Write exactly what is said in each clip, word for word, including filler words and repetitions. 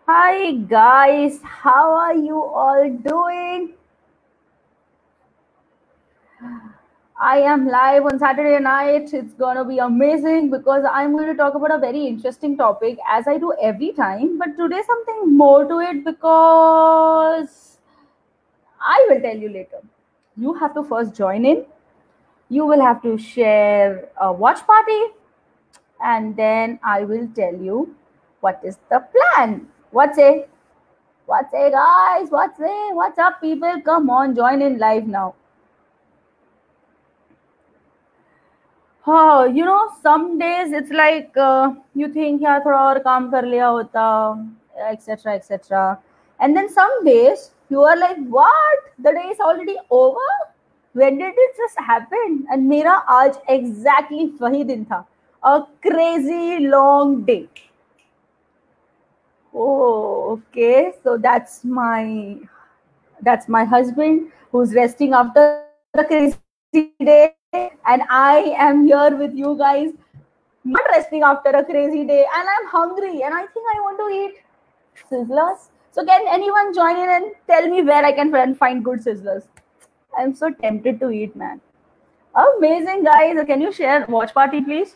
Hi guys, how are you all doing? I am live on Saturday night. It's gonna be amazing because I'm going to talk about a very interesting topic as I do every time, but today something more to it because I will tell you later. You have to first join in. You will have to share a watch party, and then I will tell you what is the plan. What's it? What's it, guys? What's it? What's up, people? Come on, join in live now. हाँ, you know, some days it's like uh, you think यार थोड़ा और काम कर लिया होता, et cetera et cetera. And then some days you are like, what? The day is already over? When did it just happen? And मेरा आज exactly वही दिन था. A crazy long day. Oh, okay. So that's my that's my husband who's resting after a crazy day, and I am here with you guys, not resting after a crazy day, and I'm hungry, and I think I want to eat sizzlers. So can anyone join in and tell me where I can find good sizzlers? I'm so tempted to eat, man. Amazing, guys. Can you share watch party, please?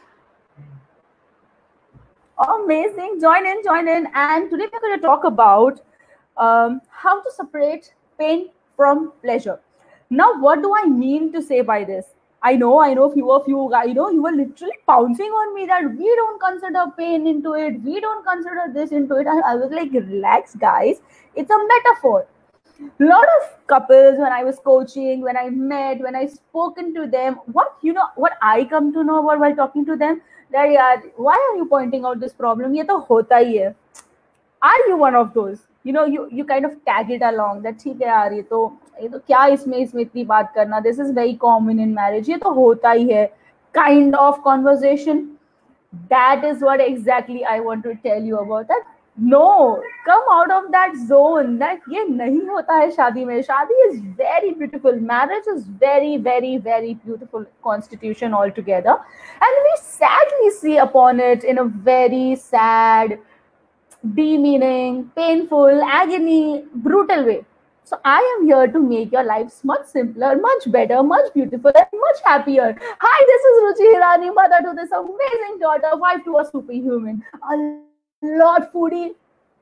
Amazing. Join in, join in. And today we're going to talk about um, how to separate pain from pleasure. Now, what do I mean to say by this? I know, I know, few of you guys, you know, you were literally pouncing on me that we don't consider pain into it. We don't consider this into it. And I was like, relax, guys. It's a metaphor. A lot of couples, when I was coaching, when I met, when I spoken to them, what you know, what I come to know about while talking to them, that yeah, why are you pointing out this problem? ये तो होता ही है. Are you one of those? You know, you you kind of tag it along that ठीक है यार ये तो ये तो क्या इसमें इसमें इतनी बात करना. This is very common in marriage. ये तो होता ही है. Kind of conversation. That is what exactly I want to tell you about that. No, come out of that zone. That ये नहीं होता है शादी में. शादी is very beautiful. Marriage is very, very, very beautiful constitution altogether, and we sadly see upon it in a very sad, demeaning, painful, agony, brutal way. So I am here to make your lives much simpler, much better, much beautiful, and much happier. Hi, this is Ruchi Hirani, mother to this amazing daughter, wife to a superhuman, a lot foodie.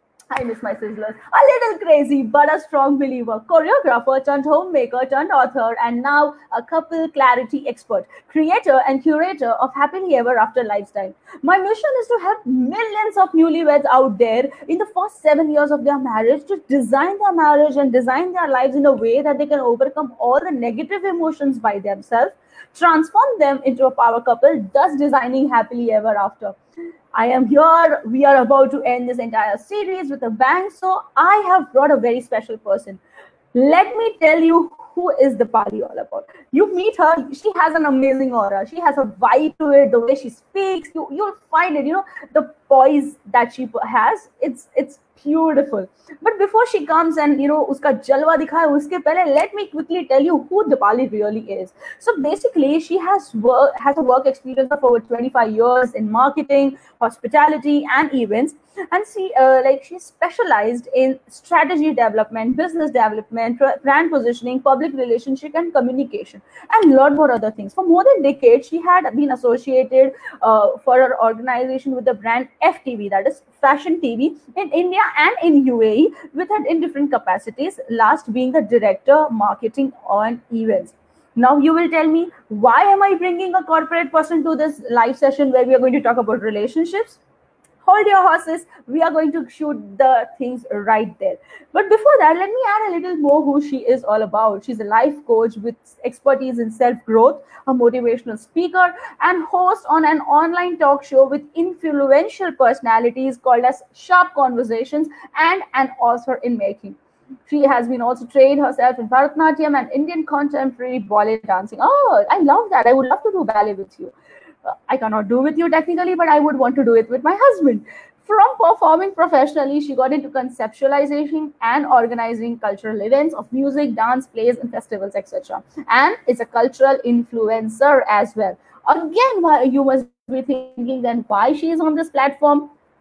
I miss my sizzlers. A little crazy, but a strong believer. Choreographer turned homemaker turned author, and now a couple clarity expert, creator and curator of Happily Ever After lifestyle. My mission is to help millions of newlyweds out there in the first seven years of their marriage to design their marriage and design their lives in a way that they can overcome all the negative emotions by themselves, transform them into a power couple, thus designing happily ever after. I am here. We are about to end this entire series with a bang. So I have brought a very special person. Let me tell you who is Dipali all about. You meet her, she has an amazing aura. She has a vibe to it, the way she speaks. You you'll find it, you know, the poise that she has. It's it's beautiful. But before she comes and you know uska jalwa dikhaye, uske pehle let me quickly tell you who Dipali really is. So basically, she has work has a work experience of over twenty-five years in marketing, hospitality, and events. And she uh, like she's specialized in strategy development, business development, brand positioning, public relationship, and communication, and a lot more other things. For more than decades, she had been associated uh, for her organization with the brand F T V, that is Fashion T V, in India and in U A E, with her in different capacities. Last being the director marketing on events. Now you will tell me, why am I bringing a corporate person to this live session where we are going to talk about relationships? Hold your horses. We are going to shoot the things right there. But before that, let me add a little more who she is all about. She's a life coach with expertise in self-growth, a motivational speaker, and host on an online talk show with influential personalities called as Sharp Conversations, and an author in making. She has been also trained herself in Bharatanatyam and Indian contemporary ballet dancing. Oh, I love that. I would love to do ballet with you. Uh, I cannot do with you technically, but I would want to do it with my husband. From performing professionally, she got into conceptualization and organizing cultural events of music, dance, plays, and festivals, et cetera. And is a cultural influencer as well. Again, why you must be thinking then why she is on this platform?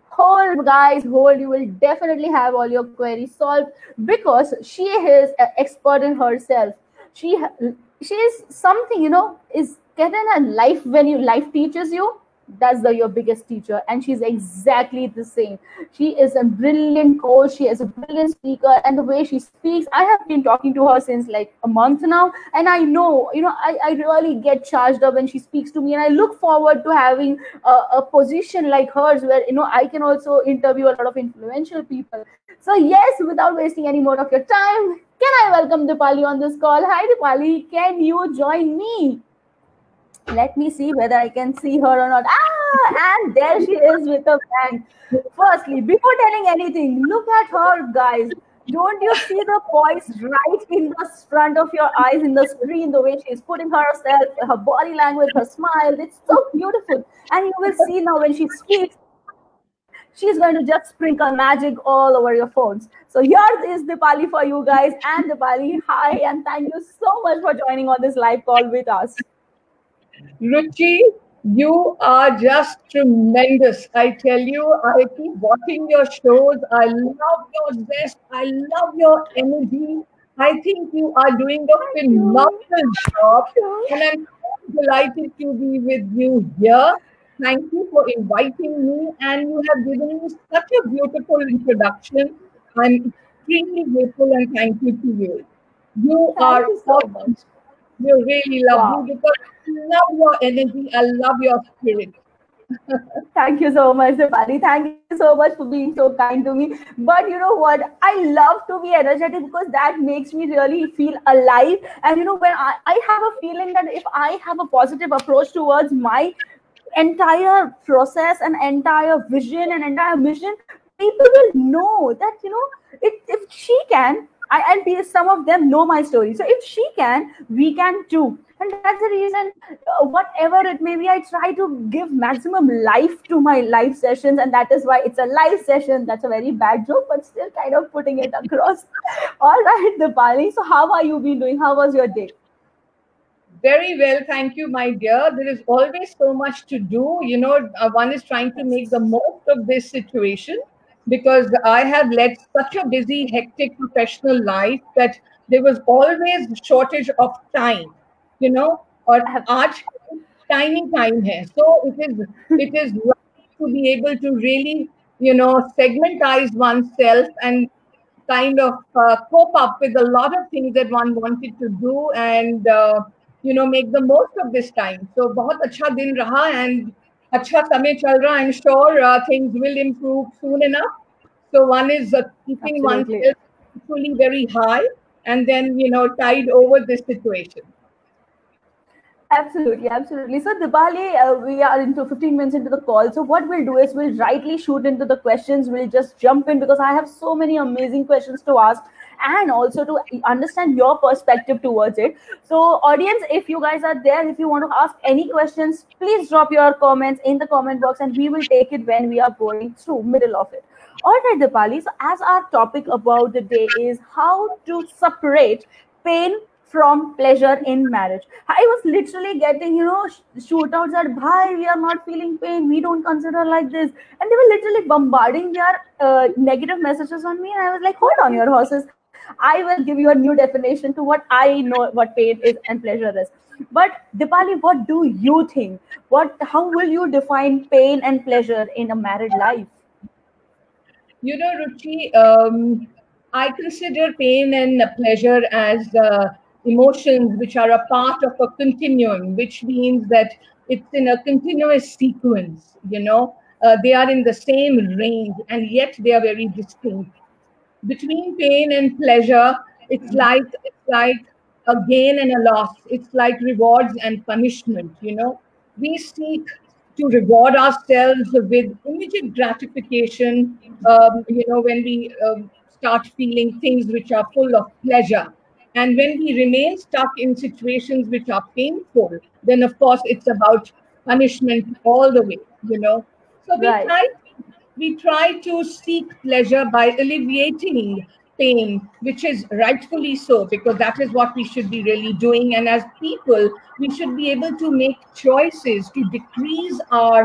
hold, guys, hold. You will definitely have all your queries solved because she is an expert in herself. She ha- she is something, you know, is getting a life. When you life teaches you, that's the your biggest teacher, and she's exactly the same. She is a brilliant coach, she is a brilliant speaker, and the way she speaks, I have been talking to her since like a month now, and I know, you know, i, I really get charged up when she speaks to me, and I look forward to having a, a position like hers where, you know, I can also interview a lot of influential people. So yes, without wasting any more of your time, can I welcome Dipali on this call? Hi Dipali, can you join me? Let me see whether I can see her or not. Ah, and there she is with a bang. Firstly, before telling anything, look at her, guys. Don't you see the poise right in the front of your eyes in the screen? The way she's putting herself, her body language, her smile. It's so beautiful. And you will see now when she speaks, she's going to just sprinkle magic all over your phones. So here is Dipali for you guys. And Dipali, hi, and thank you so much for joining on this live call with us. Ruchi, you are just tremendous. I tell you, I keep watching your shows. I love your zest. I love your energy. I think you are doing a Thank you. phenomenal job. Sure. And I'm so delighted to be with you here. Thank you for inviting me. And you have given me such a beautiful introduction. I'm extremely grateful and thank you to you. You Thank are you so much. awesome. You really love Wow. me because I love your energy. I love your spirit. Thank you so much, Dipali. Thank you so much for being so kind to me. But you know what? I love to be energetic because that makes me really feel alive. And you know, when I, I have a feeling that if I have a positive approach towards my entire process and entire vision and entire mission, people will know that, you know, it, if she can, I, and be, some of them know my story. So if she can, we can too. And that's the reason, uh, whatever it may be, I try to give maximum life to my live sessions, and that is why it's a live session. That's a very bad joke, but still kind of putting it across. All right, Dipali. So how are you been doing? How was your day? Very well, thank you, my dear. There is always so much to do. You know, uh, one is trying to make the most of this situation because I have led such a busy, hectic professional life that there was always shortage of time. You know, और आज tiny time है. So it is it is lovely to be able to really, you know, segmentize oneself and kind of uh, cope up with a lot of things that one wanted to do and uh, you know make the most of this time. So बहुत अच्छा दिन रहा and अच्छा समय चल रहा. I'm sure uh, things will improve soon enough. So one is uh, keeping Absolutely. oneself actually very high and then you know tide over this situation. Absolutely, absolutely. So, Dipali, uh, we are into fifteen minutes into the call. So, what we'll do is we'll rightly shoot into the questions. We'll just jump in because I have so many amazing questions to ask and also to understand your perspective towards it. So, audience, if you guys are there, if you want to ask any questions, please drop your comments in the comment box and we will take it when we are going through middle of it. All right, Dipali. So, as our topic about the day is how to separate pain from pleasure in marriage. I was literally getting, you know, sh- shootouts that, bhai, we are not feeling pain, we don't consider like this. And they were literally bombarding their uh, negative messages on me. And I was like, hold on your horses. I will give you a new definition to what I know what pain is and pleasure is. But Dipali, what do you think? What, how will you define pain and pleasure in a married life? You know, Ruchi, um, I consider pain and pleasure as uh, emotions which are a part of a continuum, which means that it's in a continuous sequence, you know. Uh, they are in the same range and yet they are very distinct. Between pain and pleasure, it's like it's like a gain and a loss. It's like rewards and punishment. You know, we seek to reward ourselves with immediate gratification. Um, you know, when we um, start feeling things which are full of pleasure, and when we remain stuck in situations which are painful, then of course it's about punishment all the way. You know, so we Right. try we try to seek pleasure by alleviating pain, which is rightfully so, because that is what we should be really doing. And as people, we should be able to make choices to decrease our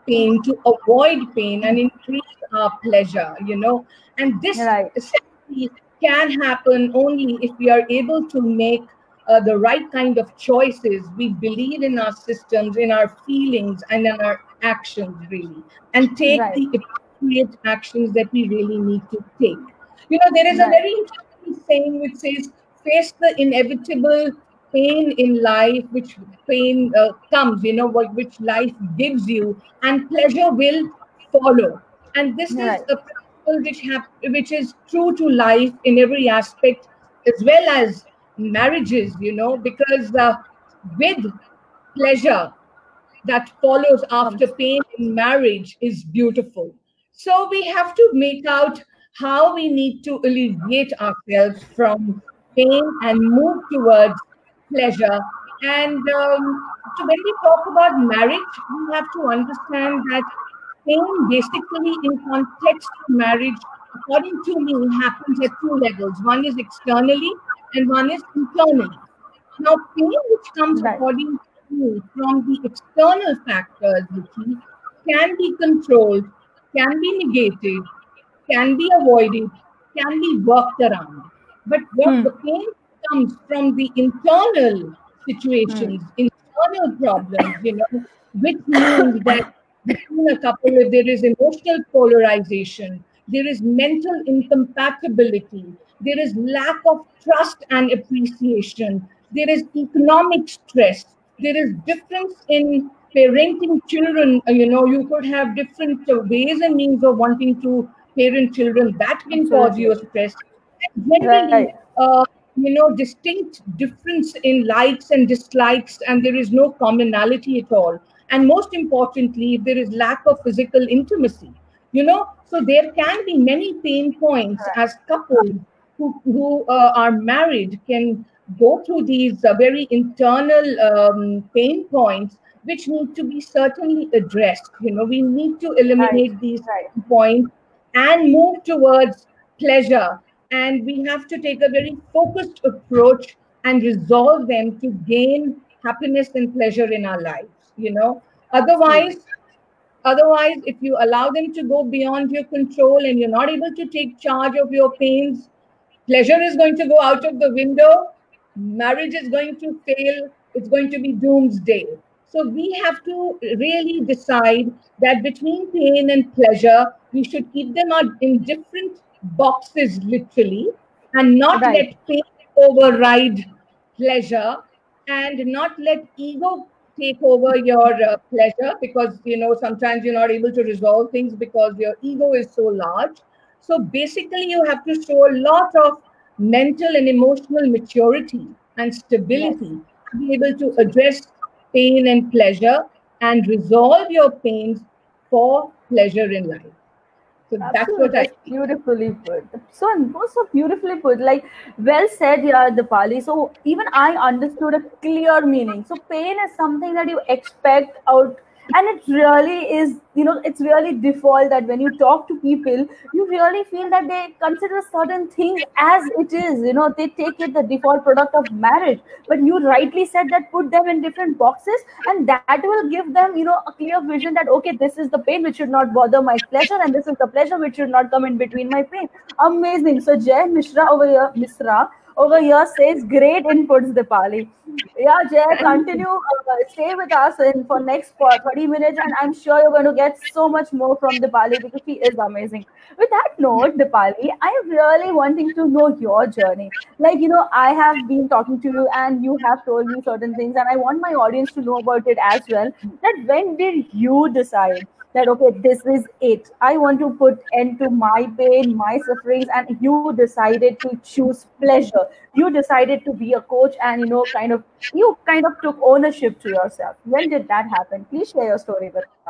pain, to avoid pain and increase our pleasure, you know. And this Right. essentially can happen only if we are able to make uh, the right kind of choices. We believe in our systems, in our feelings, and in our actions, really, and take Right. the appropriate actions that we really need to take. You know, there is a Right. very interesting saying which says, face the inevitable pain in life, which pain uh, comes, you know, what which life gives you, and pleasure will follow. And this is Right. a principle which hap- which is true to life in every aspect, as well as marriages, you know, because uh, with pleasure that follows after Comes. pain in marriage is beautiful. So we have to make out how we need to alleviate ourselves from pain and move towards pleasure. And um, so when we talk about marriage, we have to understand that pain basically in context of marriage, according to me, happens at two levels. One is externally and one is internally. Now, pain which comes Right. according to me from the external factors, Ruchi, can be controlled, can be negated, can be avoided, can be worked around. But what Hmm. the pain comes from the internal Hmm. situations, internal problems, you know, which means that between a couple, if there is emotional polarization, there is mental incompatibility, there is lack of trust and appreciation, there is economic stress, there is difference in parenting children. uh, You know, you could have different uh, ways and means of wanting to parent children. That can cause you Absolutely. a stress. And generally, Right. uh, you know, distinct difference in likes and dislikes, and there is no commonality at all. And most importantly, there is lack of physical intimacy. You know, so there can be many pain points Right. as couples who, who uh, are married can go through these uh, very internal um, pain points which need to be certainly addressed. You know, we need to Right. eliminate these Right. pain points and move towards pleasure. And we have to take a very focused approach and resolve them to gain happiness and pleasure in our lives. You know, Absolutely. otherwise, otherwise, if you allow them to go beyond your control and you're not able to take charge of your pains, pleasure is going to go out of the window, marriage is going to fail, it's going to be doomsday. So we have to really decide that between pain and pleasure, we should keep them out in different boxes, literally, and not Right. let pain override pleasure, and not let ego take over your uh, pleasure, because you know sometimes you're not able to resolve things because your ego is so large. So basically you have to show a lot of mental and emotional maturity and Yes. stability to be able to address pain and pleasure and resolve your pains for pleasure in life. So that's Absolutely, what I that's beautifully put. So, so beautifully put. Like, well said, yeah, Dipali. So, even I understood a clear meaning. So, pain is something that you expect out, and it really is. You know, it's really default that when you talk to people, you really feel that they consider certain things as it is. You know, they take it the default product of marriage. But you rightly said that put them in different boxes, and that will give them, you know, a clear vision that okay, this is the pain which should not bother my pleasure, and this is the pleasure which should not come in between my pain. Amazing. So Jay Mishra over here, Misra over here says great inputs, Dipali. Yeah, Jay, thank you. continue. Uh, stay with us in for next for thirty minutes, and I'm sure you're going to get so much more from Dipali because she is amazing. With that note, Dipali, I'm really wanting to know your journey. Like, you know, I have been talking to you and you have told me certain things, and I want my audience to know about it as well. That when did you decide that okay, this is it, I want to put end to my pain, my sufferings, and you decided to choose pleasure, you decided to be a coach, and you know, kind of you kind of took ownership to yourself. When did that happen? Please share your story with us.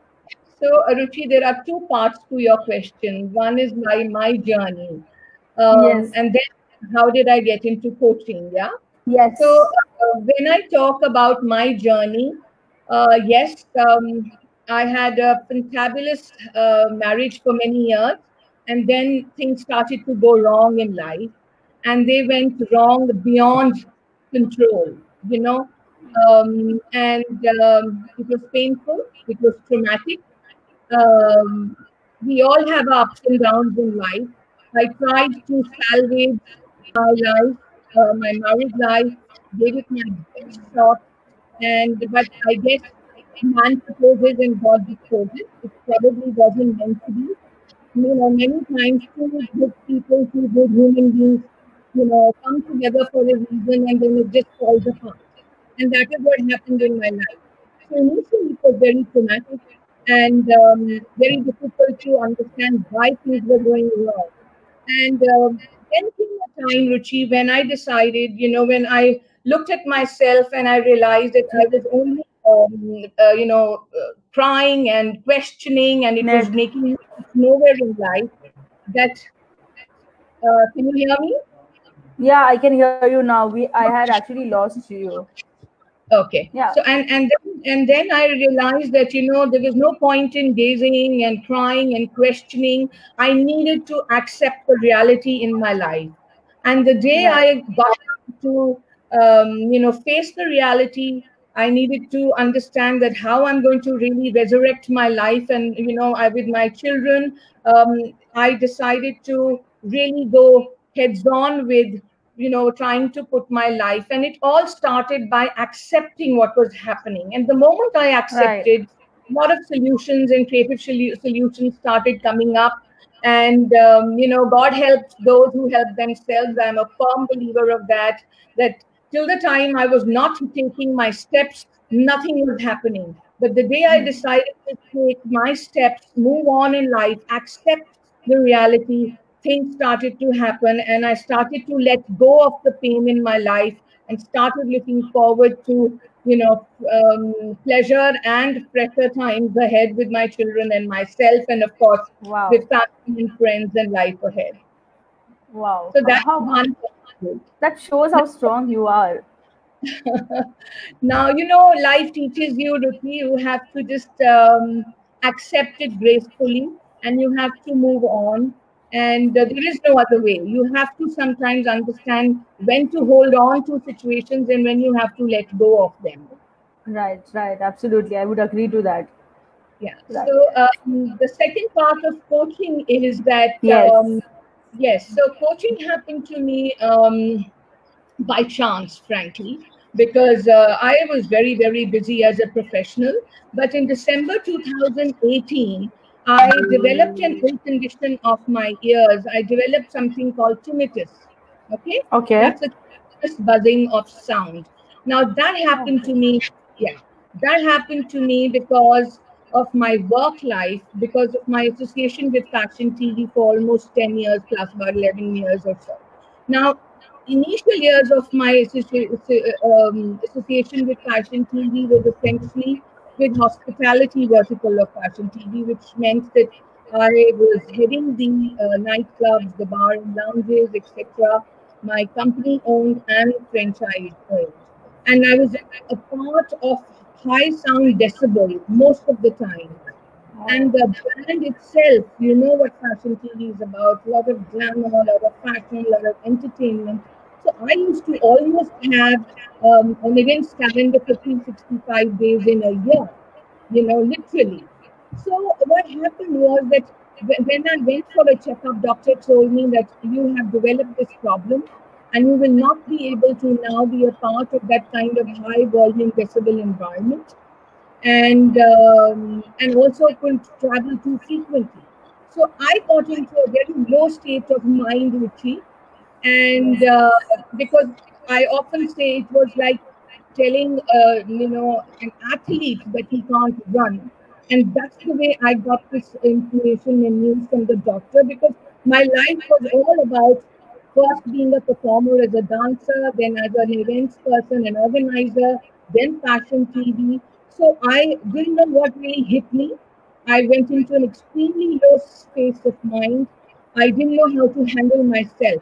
So, Aruchi, there are two parts to your question. One is my my journey, um, Yes. and then how did I get into coaching? Yeah. So, Yes. uh, when I talk about my journey, uh, yes, um, I had a fantabulous uh, marriage for many years, and then things started to go wrong in life, and they went wrong beyond control. You know, Um, and um, it was painful, it was traumatic. Um, we all have ups and downs in life. I tried to salvage my life, uh, my married life, gave it my best shot, and but I guess man proposes and God disposes. It probably wasn't meant to be. You know, many times two good people, two good human beings, you know, come together for a reason and then it just falls apart. And that is what happened in my life. So initially it was very traumatic and um, very difficult to understand why things were going wrong. And um, then came a time, Ruchi, when I decided, you know, when I looked at myself and I realized that I was only, um, uh, you know, uh, trying and questioning, and it was Net. making me nowhere in life. That uh, can you hear me? Yeah, I can hear you now. We I had actually lost you. Okay. Yeah. So and and then, and then I realized that you know there was no point in gazing and crying and questioning. I needed to accept the reality in my life. And the day Right. I got to um, you know face the reality, I needed to understand that how I'm going to really resurrect my life. And you know, I with my children, um, I decided to really go heads on with you know trying to put my life, and it all started by accepting what was happening. And the moment I Right. accepted, a lot of solutions and creative solu- solutions started coming up. And um, you know God helps those who help themselves. I'm a firm believer of that. That till the time I was not taking my steps, nothing was happening. But the day I decided to take my steps, move on in life, accept the reality, things started to happen, and I started to let go of the pain in my life and started looking forward to you know um, pleasure and fresher times ahead with my children and myself, and of course Wow. with family and friends and life ahead. Wow. So How, that's how one. that shows how strong you are. Now, you know, life teaches you, Ruti, you have to just um, accept it gracefully and you have to move on. And uh, there is no other way. You have to sometimes understand when to hold on to situations and when you have to let go of them. Right. Right. Absolutely. I would agree to that. Yeah. Right. So um, the second part of coaching is that, Yes. um, yes, so coaching happened to me. Um, by chance, frankly, because uh, I was very, very busy as a professional. But in December two thousand eighteen, I developed an ill condition of my ears. I developed something called tinnitus. Okay, Okay. that's a continuous buzzing of sound. Now that happened to me. Yeah, that happened to me because of my work life, because of my association with Fashion T V for almost ten years plus, about eleven years or so. Now, initial years of my associ- um, association with Fashion T V was essentially with hospitality vertical of Fashion T V, which meant that I was heading the uh, nightclubs, the bar and lounges, et cetera. My company owned and franchise owned, and I was a part of high sound decibel most of the time. And the brand itself, you know what Fashion T V is about, a lot of glamour, a lot of fashion, a lot of entertainment. So I used to almost have um, an events calendar for three hundred sixty-five days in a year, you know, literally. So what happened was that wh- when I went for a checkup, doctor told me that you have developed this problem and you will not be able to now be a part of that kind of high volume decibel environment, and um, and also couldn't travel too frequently. So I got into a very low state of mind, Ruchi, and Yes. uh, because I often say it was like telling uh, you know an athlete that he can't run, and that's the way I got this information and news from the doctor, because my life was all about first being a performer as a dancer, then as an events person, an organizer, then fashion T V. So I didn't know what really hit me. I went into an extremely low space of mind. I didn't know how to handle myself.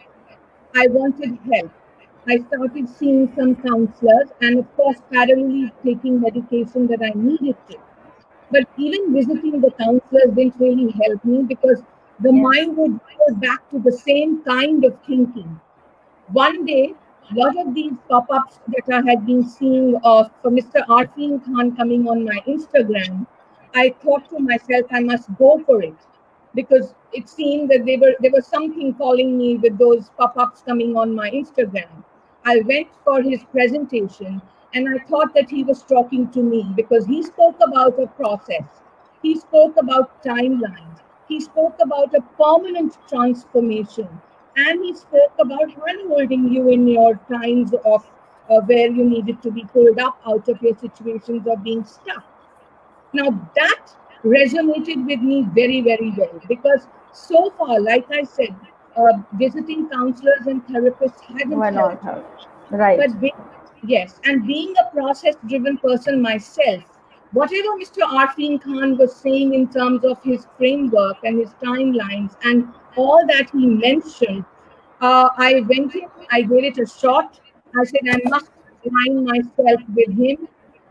I wanted help. I started seeing some counselors and, of course, parallelly taking medication that I needed to. But even visiting the counselors didn't really help me, because the Yes. mind would go back to the same kind of thinking. One day, a lot of these pop-ups that I had been seeing of Mister Arfin Khan coming on my Instagram, I thought to myself, I must go for it, because it seemed that they were there was something calling me with those pop-ups coming on my Instagram. I went for his presentation, and I thought that he was talking to me, because he spoke about a process. He spoke about timelines. He spoke about a permanent transformation. And he spoke about hand-holding you in your times of uh, where you needed to be pulled up out of your situations of being stuck. Now that resonated with me very, very well, because so far, like I said, uh, visiting counselors and therapists hadn't Why not helped. help? Right. But being, yes, and being a process-driven person myself, whatever Mister Arfin Khan was saying in terms of his framework and his timelines and all that he mentioned, uh, I went in, I gave it a shot. I said, I must align myself with him.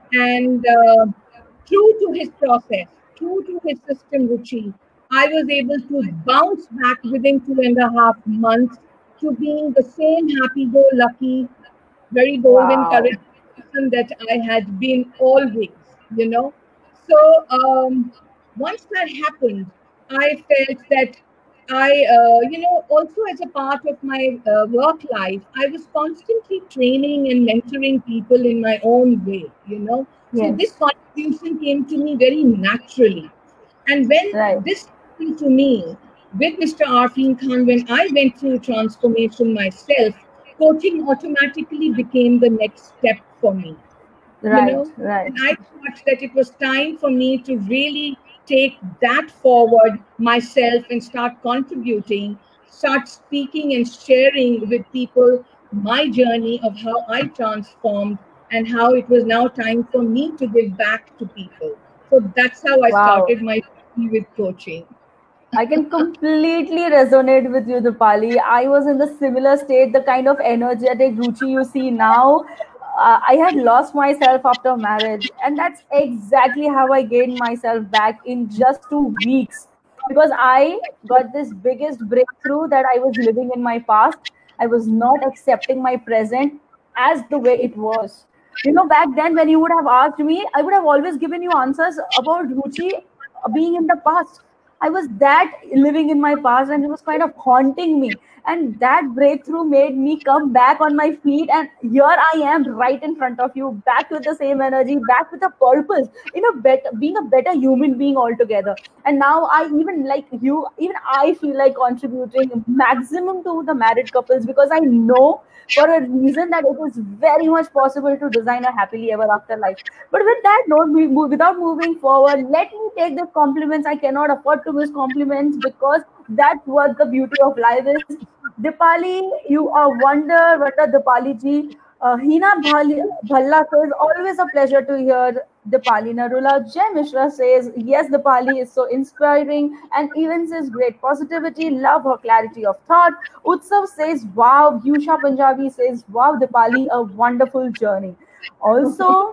And uh, true to his process, true to his system, Ruchi, I was able to bounce back within two and a half months to being the same happy-go-lucky, very golden Wow. courage person that I had been always, you know. So um, once that happened, I felt that I, uh, you know, also as a part of my uh, work life, I was constantly training and mentoring people in my own way, you know. So Yes. this contribution came to me very naturally. And when Right. this happened to me with Mister Arfin Khan, when I went through transformation myself, coaching automatically became the next step for me, you Right. know. Right. And I thought that it was time for me to really take that forward myself and start contributing, start speaking and sharing with people my journey of how I transformed and how it was now time for me to give back to people. So that's how I Wow. started my journey with coaching. I can completely resonate with you, Dipali. I was in the similar state, the kind of energetic Ruchi you see now. Uh, I had lost myself after marriage, and that's exactly how I gained myself back in just two weeks. Because I got this biggest breakthrough that I was living in my past. I was not accepting my present as the way it was. You know, back then, when you would have asked me, I would have always given you answers about Ruchi uh, being in the past. I was that living in my past, and it was kind of haunting me. And that breakthrough made me come back on my feet. And here I am right in front of you, back with the same energy, back with a purpose, in a better, being a better human being altogether. And now I even like you, even I feel like contributing maximum to the married couples, because I know for a reason that it is very much possible to design a happily ever after life. But with that note, we move, without moving forward, let me take the compliments. I cannot afford to miss compliments, because that's what the beauty of life is. Dipali, you are wonder, wonder Dipali ji. Uh, Hina Bhali, Bhalla says, always a pleasure to hear Dipali. Narula Jay Mishra says, yes, Dipali is so inspiring and even says great positivity, love her clarity of thought. Utsav says, wow. Yusha Punjabi says, wow, Dipali, a wonderful journey. Also,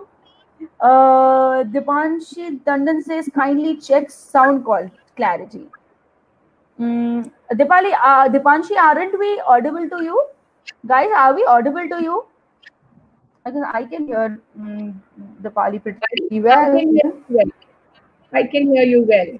uh, Dipanshi Dandan says, kindly check sound call clarity. Mm, Dipali, uh, Dipanshi, aren't we audible to you? Guys, are we audible to you? Because I can hear mm, Dipali pretty I well. can hear you well. I can hear you well.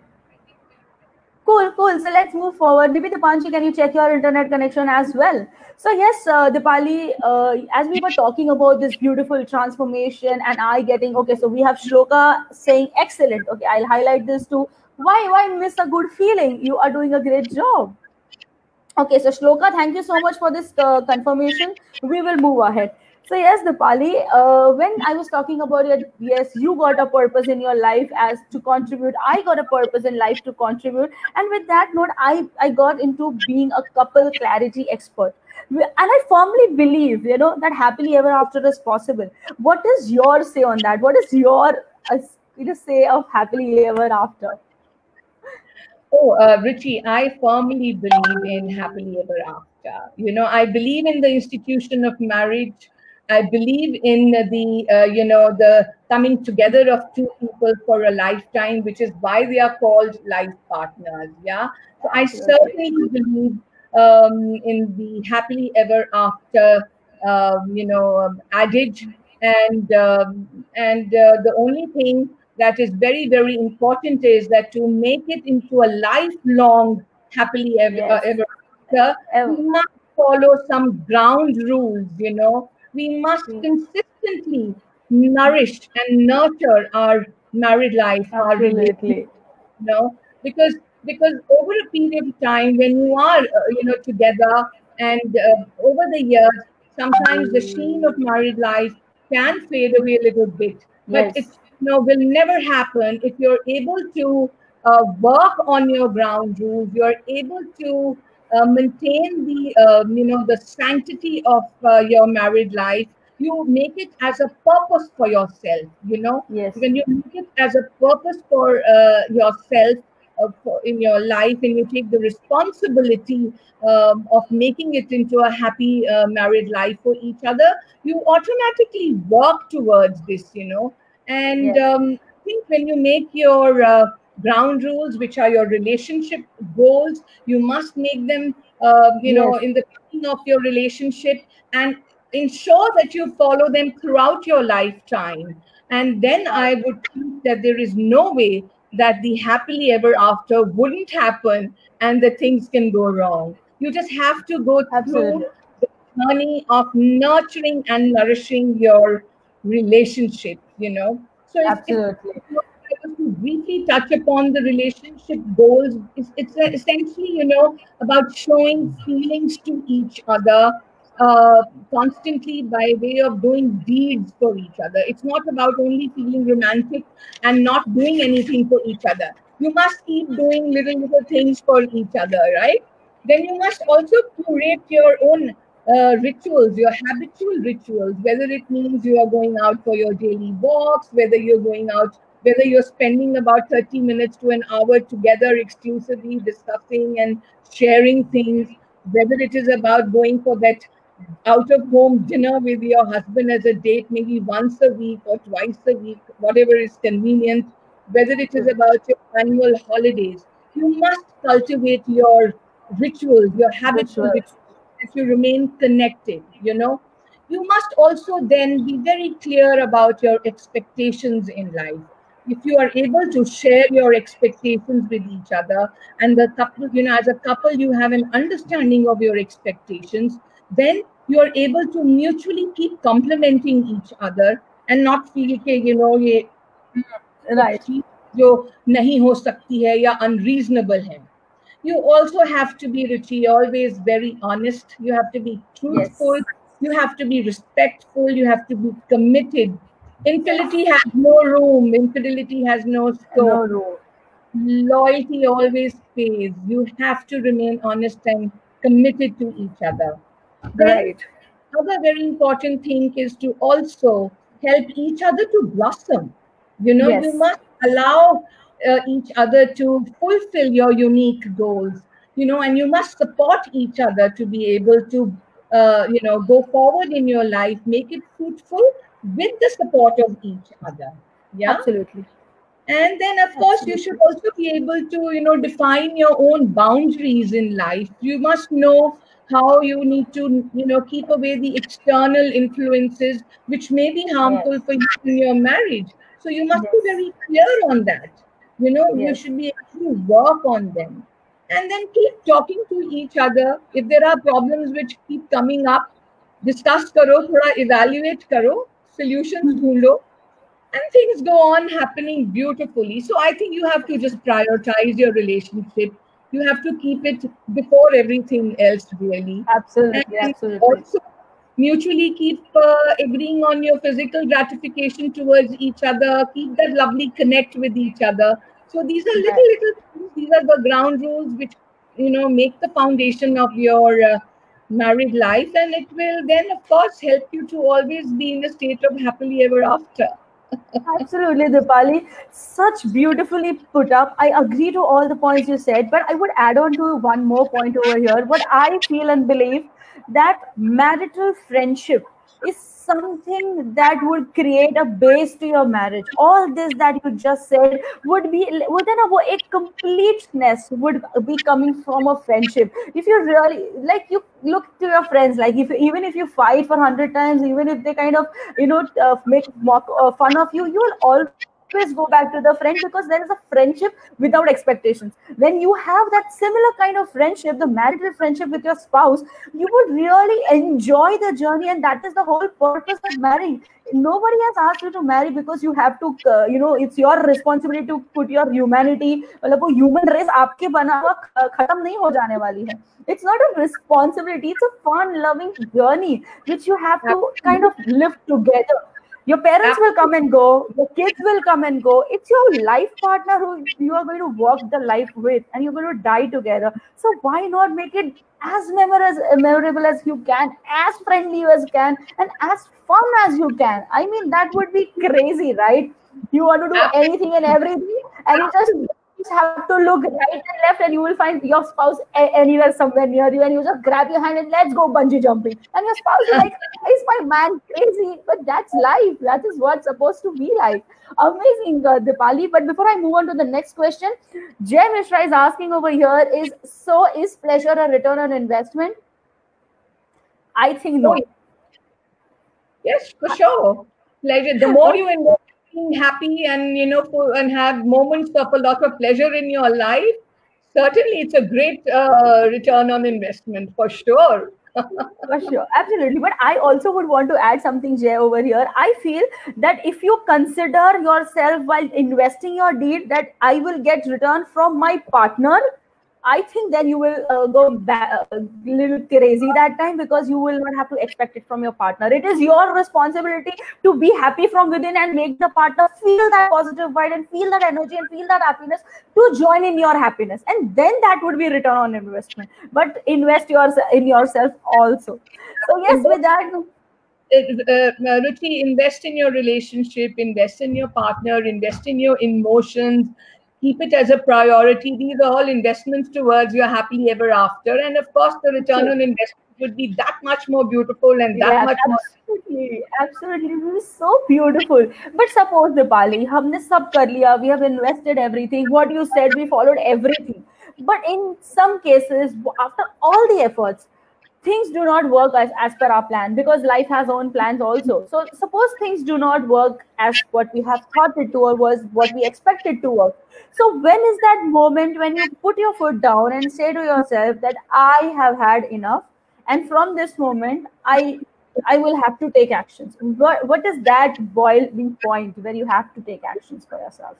Cool, cool. So let's move forward. Maybe Dipanshi, can you check your internet connection as well? So yes, uh, Dipali, uh, as we were talking about this beautiful transformation, and I getting okay. So we have Shloka saying excellent. Okay, I'll highlight this too. Why, why miss a good feeling? You are doing a great job. Okay, so Shloka, thank you so much for this uh, confirmation. We will move ahead. So yes, Dipali, uh, when I was talking about it, yes, you got a purpose in your life as to contribute. I got a purpose in life to contribute, and with that note, I I got into being a couple clarity expert, and I firmly believe, you know, that happily ever after is possible. What is your say on that? What is your uh, you know, say of happily ever after? Oh, uh, Richie, I firmly believe in happily ever after. You know, I believe in the institution of marriage. I believe in the, uh, you know, the coming together of two people for a lifetime, which is why they are called life partners. Yeah. So I Absolutely. certainly believe um, in the happily ever after um, you know, um, adage, and um, and uh, the only thing that is very very important is that to make it into a lifelong happily ever, uh, Yes. ever after, we Ev- must follow some ground rules. You know, we must mm, consistently nourish and nurture our married life, our relationship, Absolutely. you know, because because over a period of time when you are uh, you know together, and uh, over the years, sometimes the sheen of married life can fade away a little bit, but it, Yes. you know, will never happen if you're able to uh, work on your ground rules. You're able to uh, maintain the um, you know the sanctity of uh, your married life. You make it as a purpose for yourself, you know, Yes. when you make it as a purpose for uh, yourself, uh, for, in your life, and you take the responsibility um, of making it into a happy uh, married life for each other, you automatically work towards this, you know. And Yes. um, I think when you make your uh, ground rules, which are your relationship goals, you must make them, uh, you know, Yes. in the beginning of your relationship, and ensure that you follow them throughout your lifetime. And then Right. I would think that there is no way that the happily ever after wouldn't happen and the things can go wrong. You just have to go Absolutely. through the journey of nurturing and nourishing your relationship, you know. So if, if Absolutely. I was to briefly touch upon the relationship goals, it's, it's essentially, you know, about showing feelings to each other uh, constantly by way of doing deeds for each other. It's not about only feeling romantic and not doing anything for each other. You must keep doing little little things for each other, right? Then you must also curate your own uh, rituals, your habitual rituals, whether it means you are going out for your daily walks, whether you're going out, whether you're spending about thirty minutes to an hour together exclusively discussing and sharing things, whether it is about going for that out of home dinner with your husband as a date, maybe once a week or twice a week, whatever is convenient, whether it is about your annual holidays. You must cultivate your rituals, your habitual Rituals. rituals, if you remain connected, you know. You must also then be very clear about your expectations in life. If you are able to share your expectations with each other, and the couple, you know, as a couple, you have an understanding of your expectations, then you are able to mutually keep complementing each other and not feel कि you know ये कुछ Right. चीज जो नहीं हो सकती है या unreasonable है. You also have to be, Ruchi, always very honest. You have to be truthful. Yes. You have to be respectful. You have to be committed. Infidelity has no room. Infidelity has no No scope. rule. Loyalty always pays. You have to remain honest and committed to each other. Then Right. another very important thing is to also help each other to blossom. You know, you Yes. must allow uh, each other to fulfill your unique goals, you know, and you must support each other to be able to, uh, you know, go forward in your life, make it fruitful with the support of each other. Yeah. Absolutely. And then of course you should Absolutely. also be able to, you know, define your own boundaries in life. You must know how you need to, you know, keep away the external influences which may be Yes. harmful for you in your marriage. So you must be Yes. very clear on that. You know, you Yes. should be able to work on them, and then keep talking to each other. If there are problems which keep coming up, discuss karo, thoda evaluate karo, solutions dhondo, and things go on happening beautifully. So I think you have to just prioritize your relationship. You have to keep it before everything else, really. Absolutely. And Absolutely. also mutually keep uh, agreeing on your physical gratification towards each other. Keep that lovely connect with each other. So these are Right. little, little things. These are the ground rules which, you know, make the foundation of your uh, married life. And it will then, of course, help you to always be in a state of happily ever after. Absolutely, Dipali. Such beautifully put up. I agree to all the points you said, but I would add on to one more point over here. What I feel and believe that marital friendship is something that would create a base to your marriage. All this that you just said would be within a, a completeness would be coming from a friendship. If you really like, you look to your friends, like if even if you fight for hundred times, even if they kind of you know uh, make mock uh, fun of you, you will always always go back to the friend, because there is a friendship without expectations. When you have that similar kind of friendship, the marital friendship with your spouse, you would really enjoy the journey, and that is the whole purpose of marrying. Nobody has asked you to marry because you have to, uh, you know, it's your responsibility to put your humanity, मतलब वो human race आपके बना हुआ खत्म नहीं हो जाने वाली है. It's not a responsibility, it's a fun, loving journey which you have to kind of live together. Your parents will come and go, your kids will come and go. It's your life partner who you are going to walk the life with, and you're going to die together. So why not make it as memorable as you can, as friendly as you can, and as fun as you can? I mean, that would be crazy, right? You want to do anything and everything, and you just just have to look right and left, and you will find your spouse anywhere somewhere near you, and you just grab your hand and let's go bungee jumping, and your spouse is like, is my man crazy? But that's life. That is what's supposed to be like. Amazing, uh, Dipali. But before I move on to the next question, Jay Mishra is asking over here, is so is pleasure a return on investment? I think no. Yes, for sure. Pleasure. The more you invest, happy and you know for, and have moments of a lot of pleasure in your life, certainly it's a great uh, return on investment for sure. For sure, absolutely. But I also would want to add something, Jay, over here. I feel that if you consider yourself while investing your deed that I will get return from my partner, I think then you will uh, go back, a little crazy that time, because you will not have to expect it from your partner. It is your responsibility to be happy from within and make the partner feel that positive vibe and feel that energy and feel that happiness to join in your happiness. And then that would be return on investment. But invest yourself in yourself also. So yes, with that. Uh, uh, Ruchi, invest in your relationship, invest in your partner, invest in your emotions. Keep it as a priority. These are all investments towards your happily ever after. And of course, the return on investment would be that much more beautiful and that yeah, much absolutely, more. Absolutely. It was so beautiful. But suppose, Dipali, humne sab kar liya, we have invested everything. What you said, we followed everything. But in some cases, after all the efforts, things do not work as, as per our plan, because life has own plans also. So suppose things do not work as what we have thought it to, or was what we expected to work. So when is that moment when you put your foot down and say to yourself that I have had enough, and from this moment I I will have to take actions? What what is that boiling point where you have to take actions for yourself?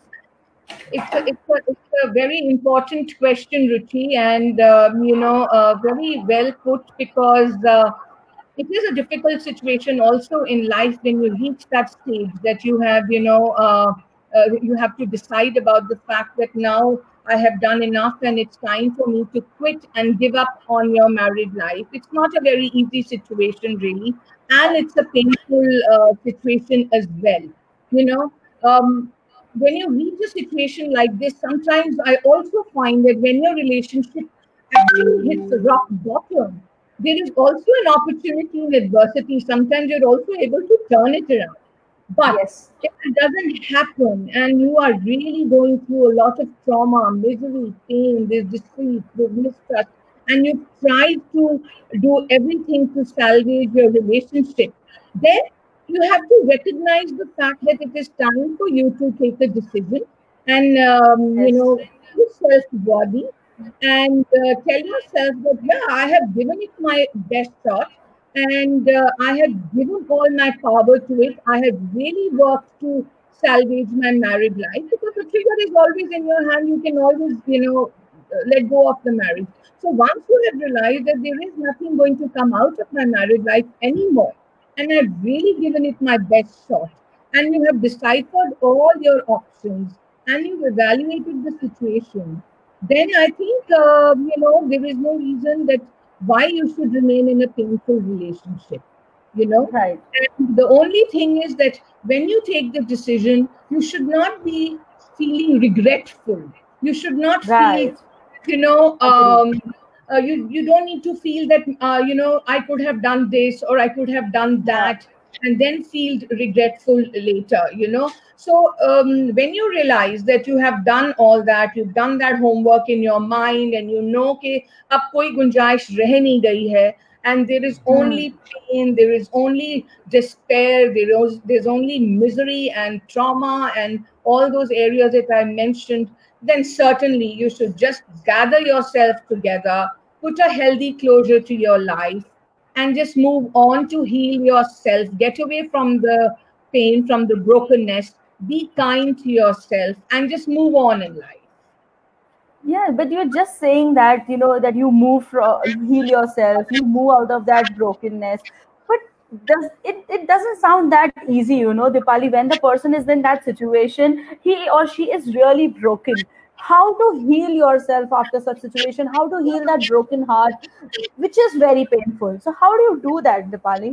It's a, it's, a, it's a very important question, Ruchi, and um, you know, uh, very well put, because uh, it is a difficult situation also in life when you reach that stage that you have, you know, uh, uh, you have to decide about the fact that now I have done enough and it's time for me to quit and give up on your married life. It's not a very easy situation, really, and it's a painful uh, situation as well, you know. Um, when you reach a situation like this, sometimes I also find that when your relationship actually hits rock bottom, there is also an opportunity in adversity. Sometimes you're also able to turn it around. But yes, if it doesn't happen and you are really going through a lot of trauma, misery, pain, this deceit, this mistrust, and you've tried to do everything to salvage your relationship, then you have to recognize the fact that it is time for you to take a decision and, um, yes. you know, self-body and uh, tell yourself that, yeah, I have given it my best shot and uh, I have given all my power to it. I have really worked to salvage my married life, because the trigger is always in your hand. You can always, you know, let go of the marriage. So once you have realized that there is nothing going to come out of my married life anymore, and I've really given it my best shot, and you have deciphered all your options, and you've evaluated the situation, then I think, uh, you know, there is no reason that why you should remain in a painful relationship, you know. Right. And the only thing is that when you take the decision, you should not be feeling regretful. You should not right. feel, you know, um, uh, you you don't need to feel that uh, you know I could have done this or I could have done Yeah. that and then feel regretful later, you know. So um, when you realize that you have done all that, you've done that homework in your mind, and you know कि अब कोई गुंजाइश रह नहीं गई है, and there is Hmm. only pain, there is only despair, there is there's only misery and trauma and all those areas that I mentioned, then certainly you should just gather yourself together, put a healthy closure to your life, and just move on to heal yourself. Get away from the pain, from the brokenness. Be kind to yourself and just move on in life. Yeah, but you're just saying that, you know, that you move from, heal yourself, you move out of that brokenness. But does it, it doesn't sound that easy, you know, Dipali, when the person is in that situation, he or she is really broken. How to heal yourself after such situation? How to heal that broken heart, which is very painful. So how do you do that, Dipali?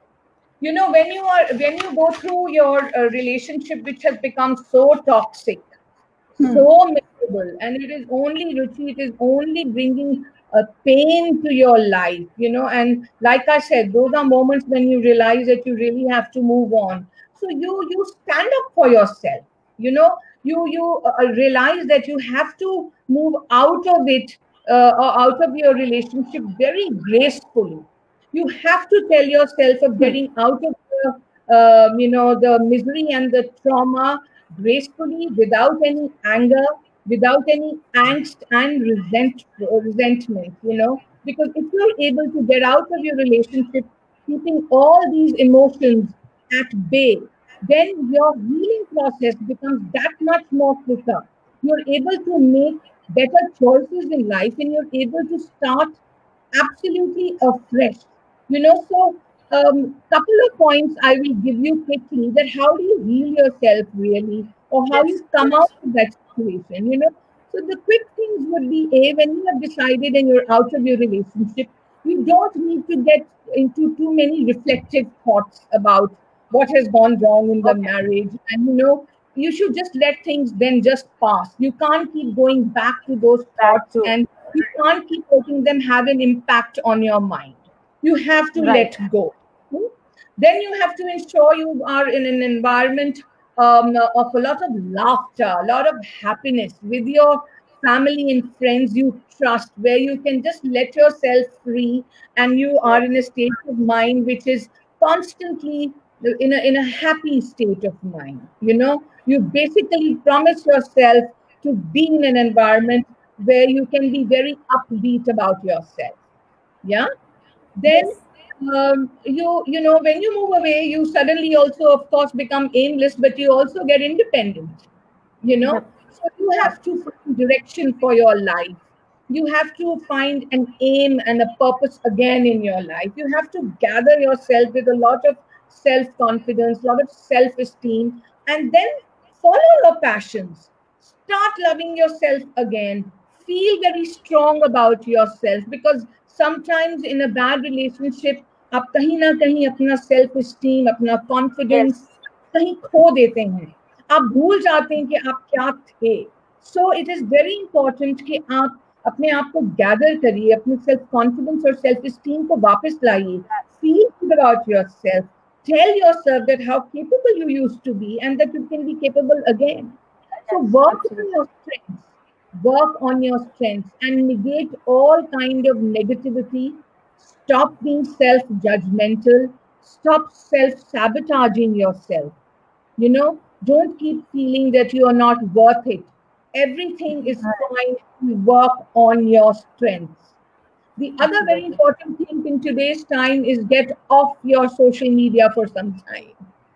You know, when you are when you go through your uh, relationship which has become so toxic, Hmm. so miserable, and it is only Ruchi, it is only bringing a pain to your life, you know. And like I said, those are moments when you realize that you really have to move on. So you you stand up for yourself, you know. You you uh, realize that you have to move out of it, uh, or out of your relationship very gracefully. You have to tell yourself of Hmm. getting out of the um, you know the misery and the trauma gracefully, without any anger, without any angst and resent, resentment, you know. Because if you're able to get out of your relationship keeping all these emotions at bay, then your healing process becomes that much more quicker. You're able to make better choices in life, and you're able to start absolutely afresh. You know, so um, couple of points I will give you quickly, that how do you heal yourself really, or how Yes. you come out of that situation. You know, so the quick things would be: a, when you have decided and you're out of your relationship, you don't need to get into too many reflective thoughts about what has gone wrong in the Okay. marriage, and you know. You should just let things then just pass. You can't keep going back to those Back thoughts, to, and you can't keep letting them have an impact on your mind. You have to right. let go. Hmm? Then you have to ensure you are in an environment um, of a lot of laughter, a lot of happiness with your family and friends you trust, where you can just let yourself free, and you are Yes. in a state of mind which is constantly in a, in a happy state of mind. You know, you basically promise yourself to be in an environment where you can be very upbeat about yourself. Yeah. Then Yes. um, you you know, when you move away, you suddenly also of course become aimless, but you also get independent, you know. Yep. So you Yep. have to find direction for your life. You have to find an aim and a purpose again in your life. You have to gather yourself with a lot of self confidence, a lot of self esteem, and then follow your passions. Start loving yourself again. Feel very strong about yourself, because sometimes in a bad relationship आप कहीं ना कहीं अपना self esteem, अपना confidence Yes. कहीं खो देते हैं. आप भूल जाते हैं कि आप क्या थे. So it is very important कि आप अपने आप को गैदर करिए, अपने सेल्फ कॉन्फिडेंस और सेल्फ एस्टीम को वापस लाइए. Feel good about yourself. Tell yourself that how capable you used to be and that you can be capable again. So Yes. work on Absolutely. your strengths. Work on your strengths and negate all kind of negativity. Stop being self-judgmental. Stop self-sabotaging yourself. You know, don't keep feeling that you are not worth it. Everything is fine. You work on your strengths. The other very Absolutely. important thing in today's time is get off your social media for some time.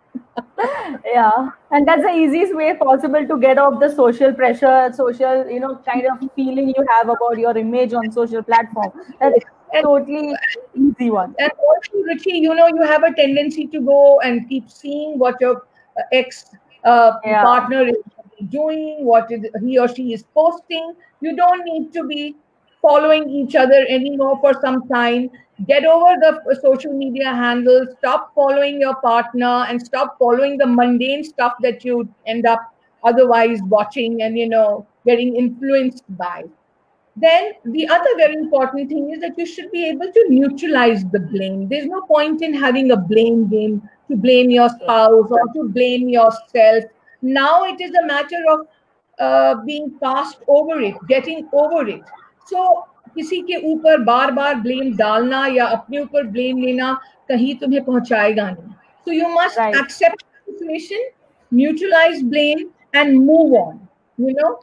Yeah, and that's the easiest way possible to get off the social pressure, social, you know, kind of feeling you have about your image on social platform. That's And totally easy one. and also, Richie, you know, you have a tendency to go and keep seeing what your uh, ex uh, Yeah. partner is doing, what is, he or she is posting. You don't need to be following each other anymore for some time. Get over the uh, social media handles. Stop following your partner and stop following the mundane stuff that you end up otherwise watching and, you know, getting influenced by. then the other very important thing is that you should be able to neutralize the blame. There's no point in having a blame game to blame your spouse or to blame yourself. Now it is a matter of uh, being past over it, getting over it. So किसी के ऊपर बार बार blame डालना या अपने ऊपर blame लेना कहीं तुम्हें पहुंचाएगा नहीं. So you must Right. accept the situation, neutralize blame, and move on. You know,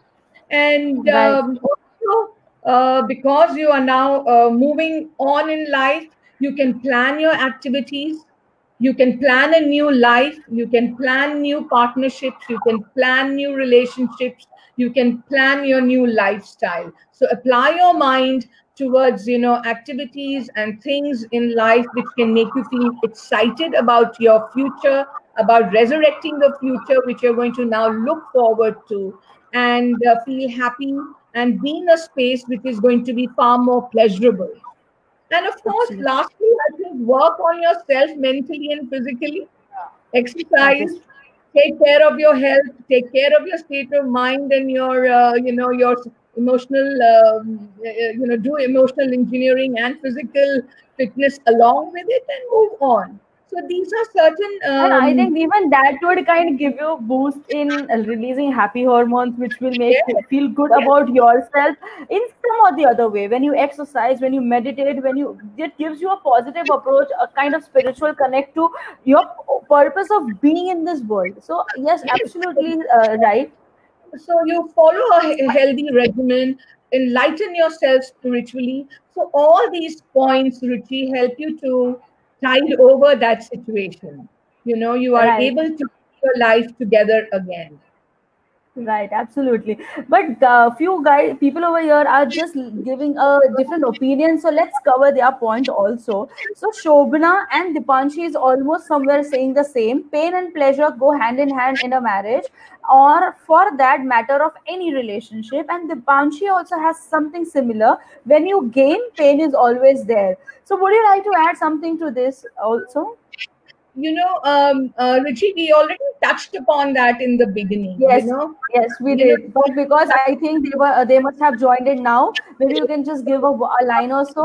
and Right. um, also uh, because you are now uh, moving on in life, you can plan your activities. You can plan a new life. You can plan new partnerships. You can plan new relationships. You can plan your new lifestyle. So apply your mind towards, you know, activities and things in life which can make you feel excited about your future, about resurrecting the future, which you're going to now look forward to, and uh, feel happy and be in a space which is going to be far more pleasurable. And of course, Absolutely. lastly, I think work on yourself mentally and physically. Exercise, take care of your health, take care of your state of mind and your, uh, you know, your emotional, um, uh, you know, do emotional engineering and physical fitness along with it and move on. So these are certain. And I Um, think even that would kind of give you a boost in uh, releasing happy hormones, which will make Yes. you feel good about yourself in some or the other way. When you exercise, when you meditate, when you, it gives you a positive approach, a kind of spiritual connect to your purpose of being in this world. So yes, absolutely uh, right. So you follow a he- healthy regimen, enlighten yourself spiritually. So all these points, Ruchi, help you to tide over that situation. You know, you are Right. able to put your life together again. Right, absolutely. But the few guys, people over here are just giving a different opinion. So let's cover their point also. So Shobana and Dipanshi is almost somewhere saying the same. Pain and pleasure go hand in hand in a marriage, or for that matter of any relationship. And Dipanshi also has something similar. When you gain, pain is always there. So would you like to add something to this also? You know, um, uh, Ruchi, we already touched upon that in the beginning. Yes, You know, yes, we you know. did. But because I think they were, they must have joined it now. Maybe you can just give a, a line or so.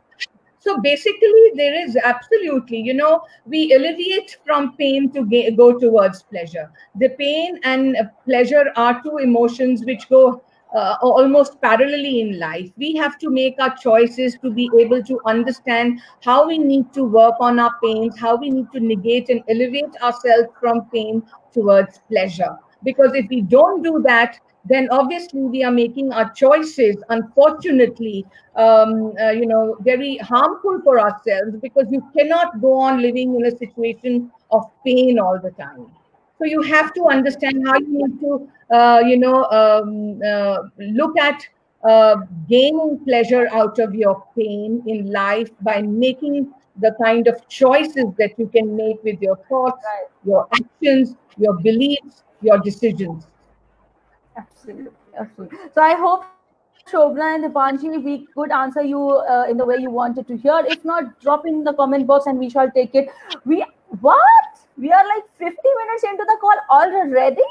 So basically, there is absolutely, you know, we alleviate from pain to ga- go towards pleasure. The pain and uh, pleasure are two emotions which go uh, almost parallelly in life. We have to make our choices to be able to understand how we need to work on our pains, how we need to negate and elevate ourselves from pain towards pleasure. Because if we don't do that, then obviously we are making our choices, unfortunately, um, uh, you know, very harmful for ourselves, because you cannot go on living in a situation of pain all the time. So you have to understand how you need to, uh, you know, um, uh, look at uh, gaining pleasure out of your pain in life by making the kind of choices that you can make with your thoughts, Right. your actions, your beliefs, your decisions. Absolutely, absolutely. So I hope Shobna and Dipanshi, we could answer you uh, in the way you wanted to hear. If not, drop in the comment box and we shall take it. We what? We are like fifty minutes into the call already.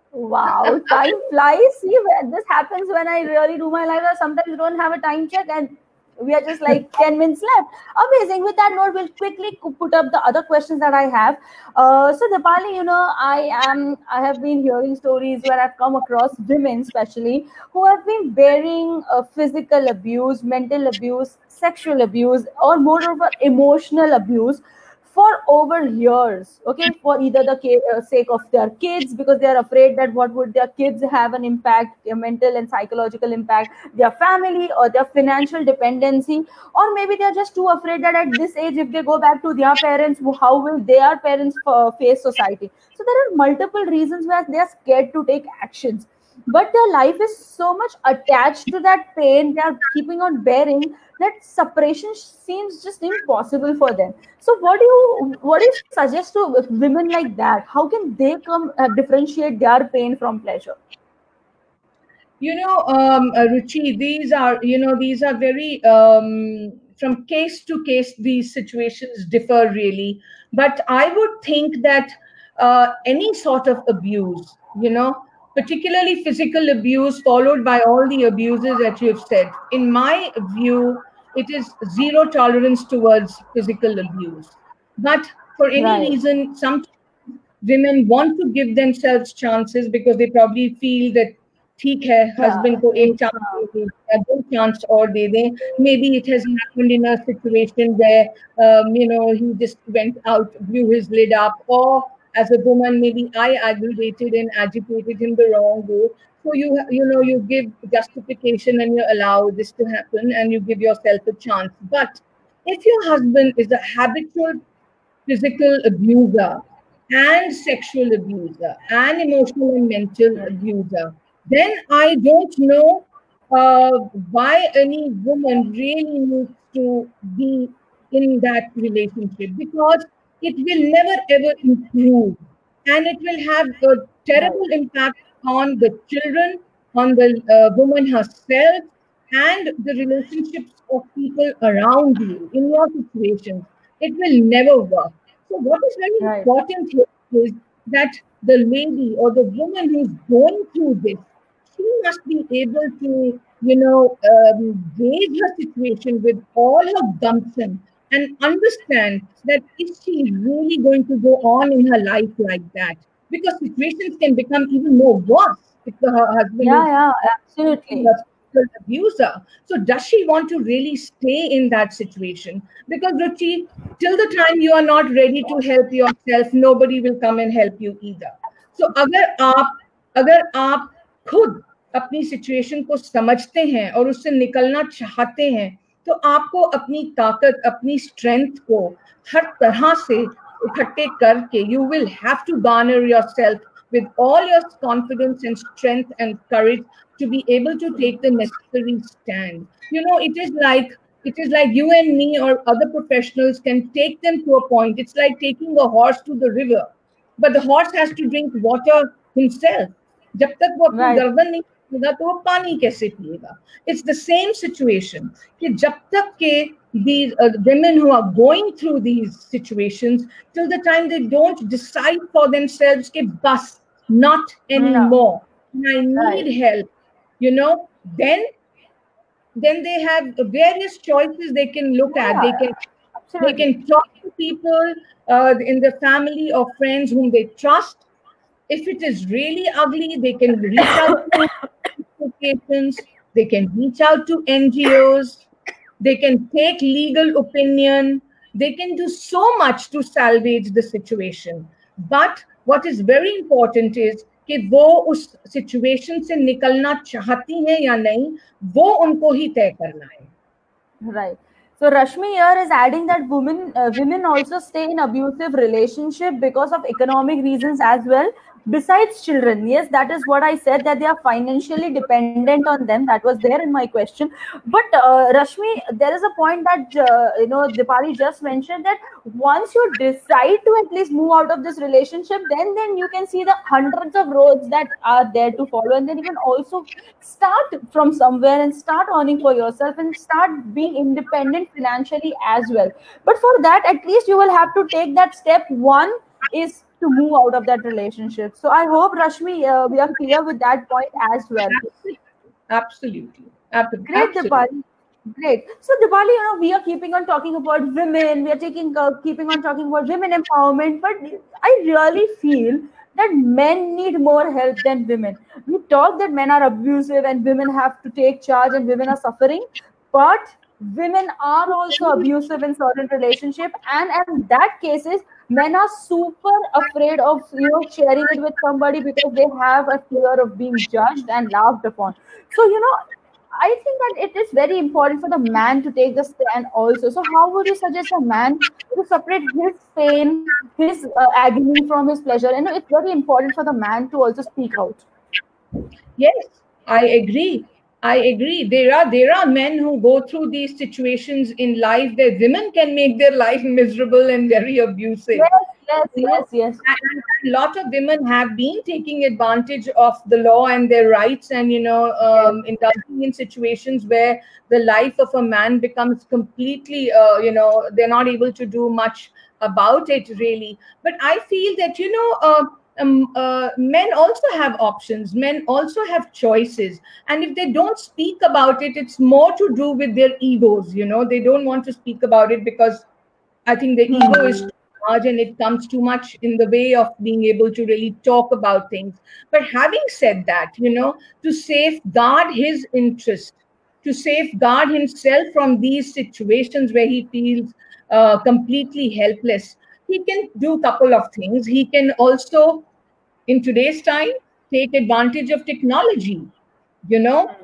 Wow, time flies. See, when this happens when I really do my life, I sometimes don't have a time check and we are just like ten minutes left. Amazing. With that note, we'll quickly put up the other questions that I have. Uh, so Dipali, you know, I am I have been hearing stories where I've come across women, especially, who have been bearing uh, physical abuse, mental abuse, sexual abuse, or moreover emotional abuse for over years. Okay, for either the ca- uh, sake of their kids, because they are afraid that what would their kids have an impact, their mental and psychological impact, their family or their financial dependency, or maybe they're just too afraid that at this age, if they go back to their parents, how will their parents uh, face society. So there are multiple reasons where they are scared to take actions, but their life is so much attached to that pain they are keeping on bearing, that separation seems just impossible for them. So what do you what do you suggest to women like that? How can they come uh, differentiate their pain from pleasure? You know, um, uh, Ruchi, these are, you know, these are very, um, from case to case, these situations differ really. But I would think that uh, any sort of abuse, you know, particularly physical abuse, followed by all the abuses that you've said. In my view, it is zero tolerance towards physical abuse. But for any Right. reason, some women want to give themselves chances because they probably feel that ठीक है Yeah. husband को एक It's, chance uh, दे दें या दो chance और दे दें. Maybe it has happened in a situation where um, you know he just went out, blew his lid up, or as a woman maybe I aggravated and agitated him the wrong way. So you you know you give justification and you allow this to happen and you give yourself a chance. But if your husband is a habitual physical abuser and sexual abuser and emotional and mental abuser, then I don't know uh, why any woman really needs to be in that relationship, because it will never ever improve and it will have a right. terrible impact on the children, on the uh, woman herself, and the relationships of people around you in your situations. It will never work. So, what is very Right. important here is that the lady or the woman who's going through this, she must be able to, you know, um, gauge her situation with all her gumption and understand that is she really going to go on in her life like that? Because situations can become even more worse if the her husband Yeah, is yeah, absolutely. a sexual abuser. So does she want to really stay in that situation? Because Ruchi, till the time you are not ready to help yourself, nobody will come and help you either. So अगर आप अगर आप खुद अपनी situation को समझते हैं और उससे निकलना चाहते हैं, तो आपको अपनी ताकत, अपनी स्ट्रेंथ को हर तरह से इकट्ठे करके you will have to garner yourself with all your confidence and strength and courage to be able to take the necessary stand. You know, it is like it is like you and me or other professionals can take them to a point. It's like taking a horse to the river, but the horse has to drink water himself. जब तक वो अपनी Right. गर्दन नहीं पिएगा तो वो पानी कैसे पिएगा? It's the same situation कि जब तक के these uh, women who are going through these situations, till the time they don't decide for themselves कि बस not Yeah. anymore, and I Right. need help, you know, then then they have various choices they can look at. They Yeah, can they absolutely. can talk to people uh, in the family or friends whom they trust. If it is really ugly, they can reach out to associations, they can reach out to N G Os, they can take legal opinion, they can do so much to salvage the situation. But what is very important is कि वो उस situation से निकलना चाहती हैं या नहीं, वो उनको ही तय करना है. Right. So Rashmi here is adding that women uh, women also stay in abusive relationship because of economic reasons as well. Besides children, yes, that is what I said, that they are financially dependent on them. That was there in my question. But uh, Rashmi, there is a point that uh, you know Dipali just mentioned, that once you decide to at least move out of this relationship, then then you can see the hundreds of roads that are there to follow, and then you can also start from somewhere and start earning for yourself and start being independent financially as well. But for that, at least you will have to take that step. One is to move out of that relationship. So I hope, Rashmi, uh, we are clear with that point as well. Absolutely. Absolutely. Great, Dipali. Great. So Dipali, you know, we are keeping on talking about women. We are taking uh, keeping on talking about women empowerment. But I really feel that men need more help than women. We talk that men are abusive and women have to take charge and women are suffering. But women are also abusive in certain relationship, and in that cases, men are super afraid of you know sharing it with somebody because they have a fear of being judged and laughed upon. So you know, I think that it is very important for the man to take the stand also. So how would you suggest a man to separate his pain, his uh, agony from his pleasure? And it's very important for the man to also speak out. Yes, I agree. I agree. There are there are men who go through these situations in life where women can make their life miserable and very abusive. Yes, yes, You know, yes, yes. and a lot of women have been taking advantage of the law and their rights, and you know, um, indulging in situations where the life of a man becomes completely, uh, you know, they're not able to do much about it really. But I feel that you know, uh, um, uh, men also have options. Men also have choices. And if they don't speak about it, it's more to do with their egos. You know, they don't want to speak about it because I think the ego is too large and it comes too much in the way of being able to really talk about things. But having said that, you know, to safeguard his interest, to safeguard himself from these situations where he feels uh, completely helpless, he can do a couple of things. He can also, in today's time, take advantage of technology, you know,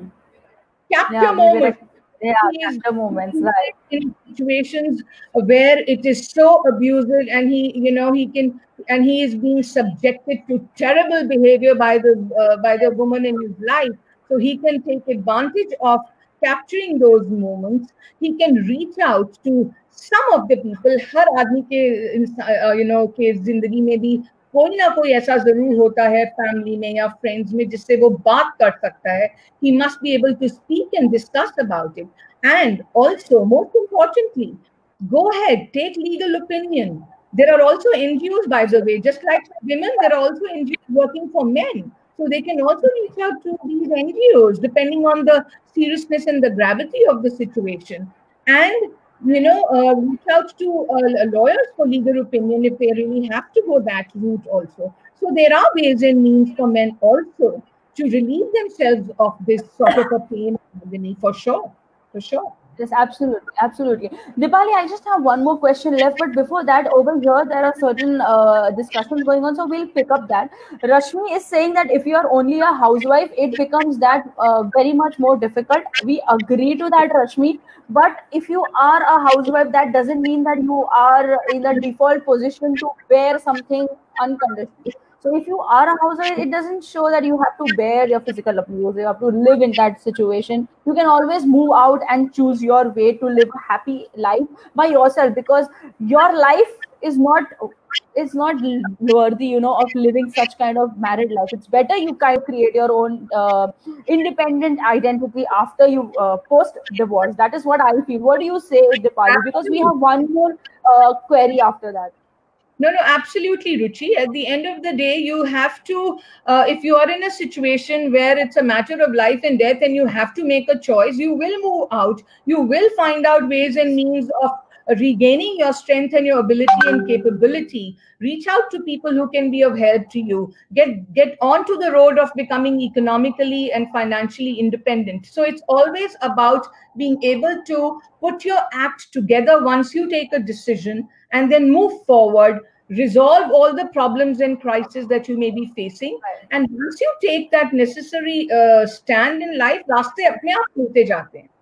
Yeah, capture maybe moments. like, yeah, He is capture moments, right? in situations where it is so abusive, and he, you know, he can, and he is being subjected to terrible behavior by the uh, by the woman in his life. So he can take advantage of capturing those moments. He can reach out to some of the people. हर आदमी के uh, you know के जिंदगी में भी कोई ना कोई ऐसा जरूर होता है फैमिली में या फ्रेंड्स में जिससे वो बात कर सकता है. He must be able to speak and discuss about it. And also, most importantly, go ahead, take legal opinion. There are also N G Os, by the way, just like for women, there are also N G Os working for men. So they can also reach out to these N G Os depending on the seriousness and the gravity of the situation. And you know, uh, reach out to uh, lawyers for legal opinion if they really have to go that route also. So there are ways and means for men also to relieve themselves of this sort of a pain and agony, for sure, for sure. Yes, absolutely, absolutely. Dipali, I just have one more question left, but before that, over here there are certain uh, discussions going on, so we'll pick up that. Rashmi is saying that if you are only a housewife, it becomes that uh, very much more difficult. We agree to that, Rashmi. But if you are a housewife, that doesn't mean that you are in the default position to bear something unconditionally. So if you are a housewife, it doesn't show that you have to bear your physical abuse. You have to live in that situation. You can always move out and choose your way to live a happy life by yourself, because your life is not is not worthy, you know, of living such kind of married life. It's better you kind of create your own uh, independent identity after you uh, post divorce. That is what I feel. What do you say, Dipali? Because we have one more uh, query after that. No, no, absolutely, Ruchi. At the end of the day, you have to, uh, if you are in a situation where it's a matter of life and death and you have to make a choice, you will move out. You will find out ways and means of regaining your strength and your ability and capability. Reach out to people who can be of help to you. Get, get onto the road of becoming economically and financially independent. So it's always about being able to put your act together once you take a decision and then move forward, resolve all the problems and crises that you may be facing. And once you take that necessary uh, stand in life, रास्ते अपने आप खुलते जाते हैं.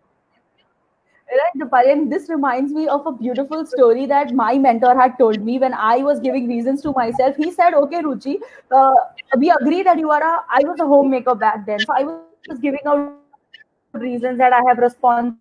Right, Dipali, and this reminds me of a beautiful story that my mentor had told me when I was giving reasons to myself. He said, "Okay, Ruchi, uh, we agree that you are a." I was a homemaker back then, so I was giving out reasons that I have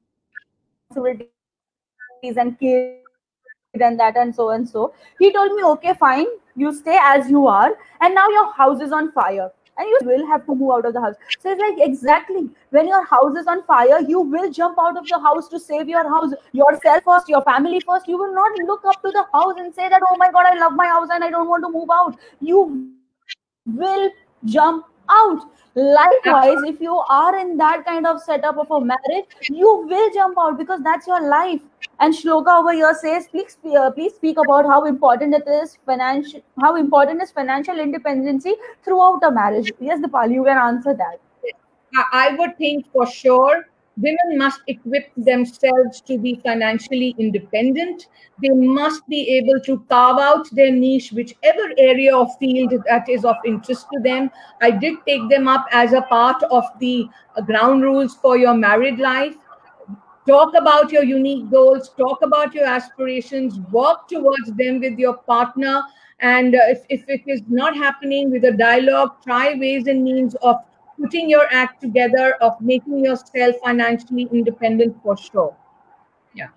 responsibilities and kids and that and so and so. He told me, "Okay, fine, you stay as you are, and now your house is on fire." And you will have to move out of the house. So it's like, exactly, when your house is on fire, you will jump out of the house to save your house, yourself first, your family first. You will not look up to the house and say that, oh my God, I love my house and I don't want to move out. You will jump out. Likewise, if you are in that kind of setup of a marriage, you will jump out because that's your life. And Shloka over here says, please, uh, please speak about how important it is financial, how important is financial independency throughout a marriage. Yes, Dipali, you can answer that. I would think for sure women must equip themselves to be financially independent. They must be able to carve out their niche, whichever area or field that is of interest to them. I did take them up as a part of the ground rules for your married life. Talk about your unique goals, talk about your aspirations, work towards them with your partner. And uh, if, if it is not happening, with a dialogue, try ways and means of putting your act together, of making yourself financially independent, for sure. Yeah.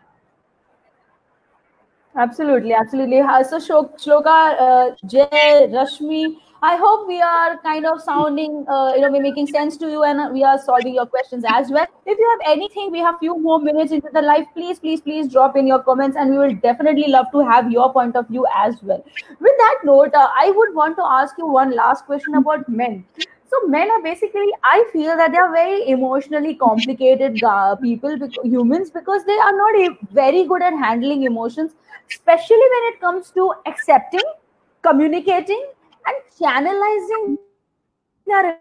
Absolutely, absolutely. Uh, So, Shloka, uh, Jay, Rashmi, I hope we are kind of sounding, uh, you know, we're making sense to you, and we are solving your questions as well. If you have anything, we have few more minutes into the live. Please, please, please drop in your comments, and we will definitely love to have your point of view as well. With that note, uh, I would want to ask you one last question about men. So men are basically, I feel that they are very emotionally complicated uh, people, bec- humans, because they are not a- very good at handling emotions, especially when it comes to accepting, communicating, and channelizing their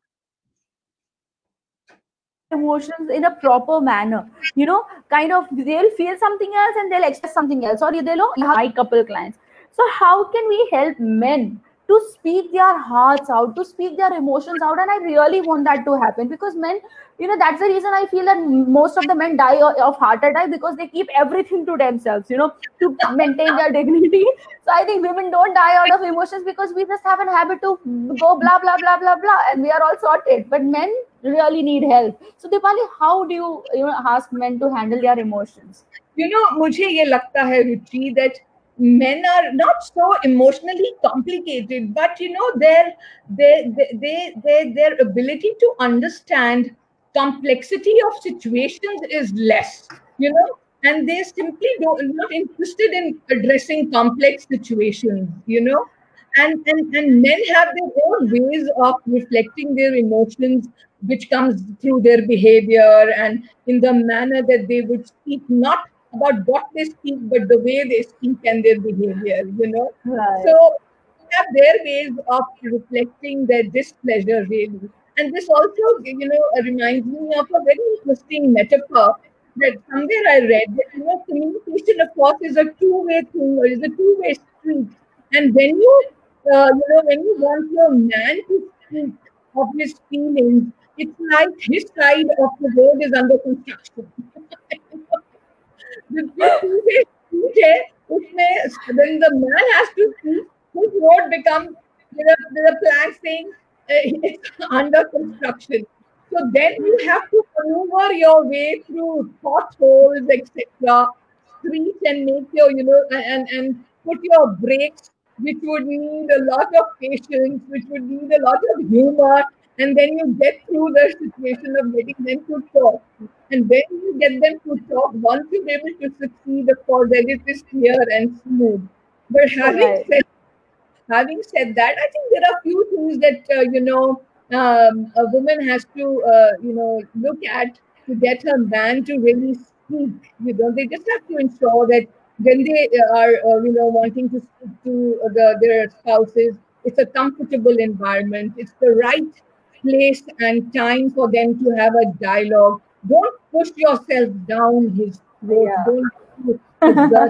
emotions in a proper manner. You know, kind of they'll feel something else and they'll express something else. Or they'll know you have my couple clients. So how can we help men to speak their hearts out, to speak their emotions out? And I really want that to happen, because men, you know, that's the reason I feel that most of the men die o- of heart attack, because they keep everything to themselves, you know, to maintain their dignity. So I think women don't die out of emotions because we just have a habit to go blah blah blah blah blah, and we are all sorted. But men really need help. So Dipali, how do you you know ask men to handle their emotions? You know, मुझे ये लगता है रुचि that men are not so emotionally complicated, but you know their their they, they, their their ability to understand complexity of situations is less. You know, and they simply don't not interested in addressing complex situations. You know, and, and and men have their own ways of reflecting their emotions, which comes through their behavior and in the manner that they would speak, not about what they speak, but the way they speak and their behavior, you know. So Right. they have their ways of reflecting their displeasure, really. And this also, you know, reminds me of a very interesting metaphor that somewhere I read that, you know, communication, of course, is a two-way thing, or is a two-way street. And when you, uh, you know, when you want your man to speak of his feelings, it's like his side of the road is under construction. The two-way street है, उसमें when the man has to speak, his road becomes with a, with a flag saying uh, it's under construction. So then you have to maneuver your way through potholes, et cetera, streets, and make your, you know, and and put your brakes, which would need a lot of patience, which would need a lot of humor, and then you get through the situation of getting them to talk. And when you get them to talk, once you're able to succeed, of course, then it is clear and smooth. But having Right. said having said that, I think there are few things that uh, you know um, a woman has to uh, you know look at to get her man to really speak. You know, they just have to ensure that when they are uh, you know wanting to speak to the, their spouses, it's a comfortable environment. It's the right place and time for them to have a dialogue. Don't push yourself down his throat. Yeah. Don't exert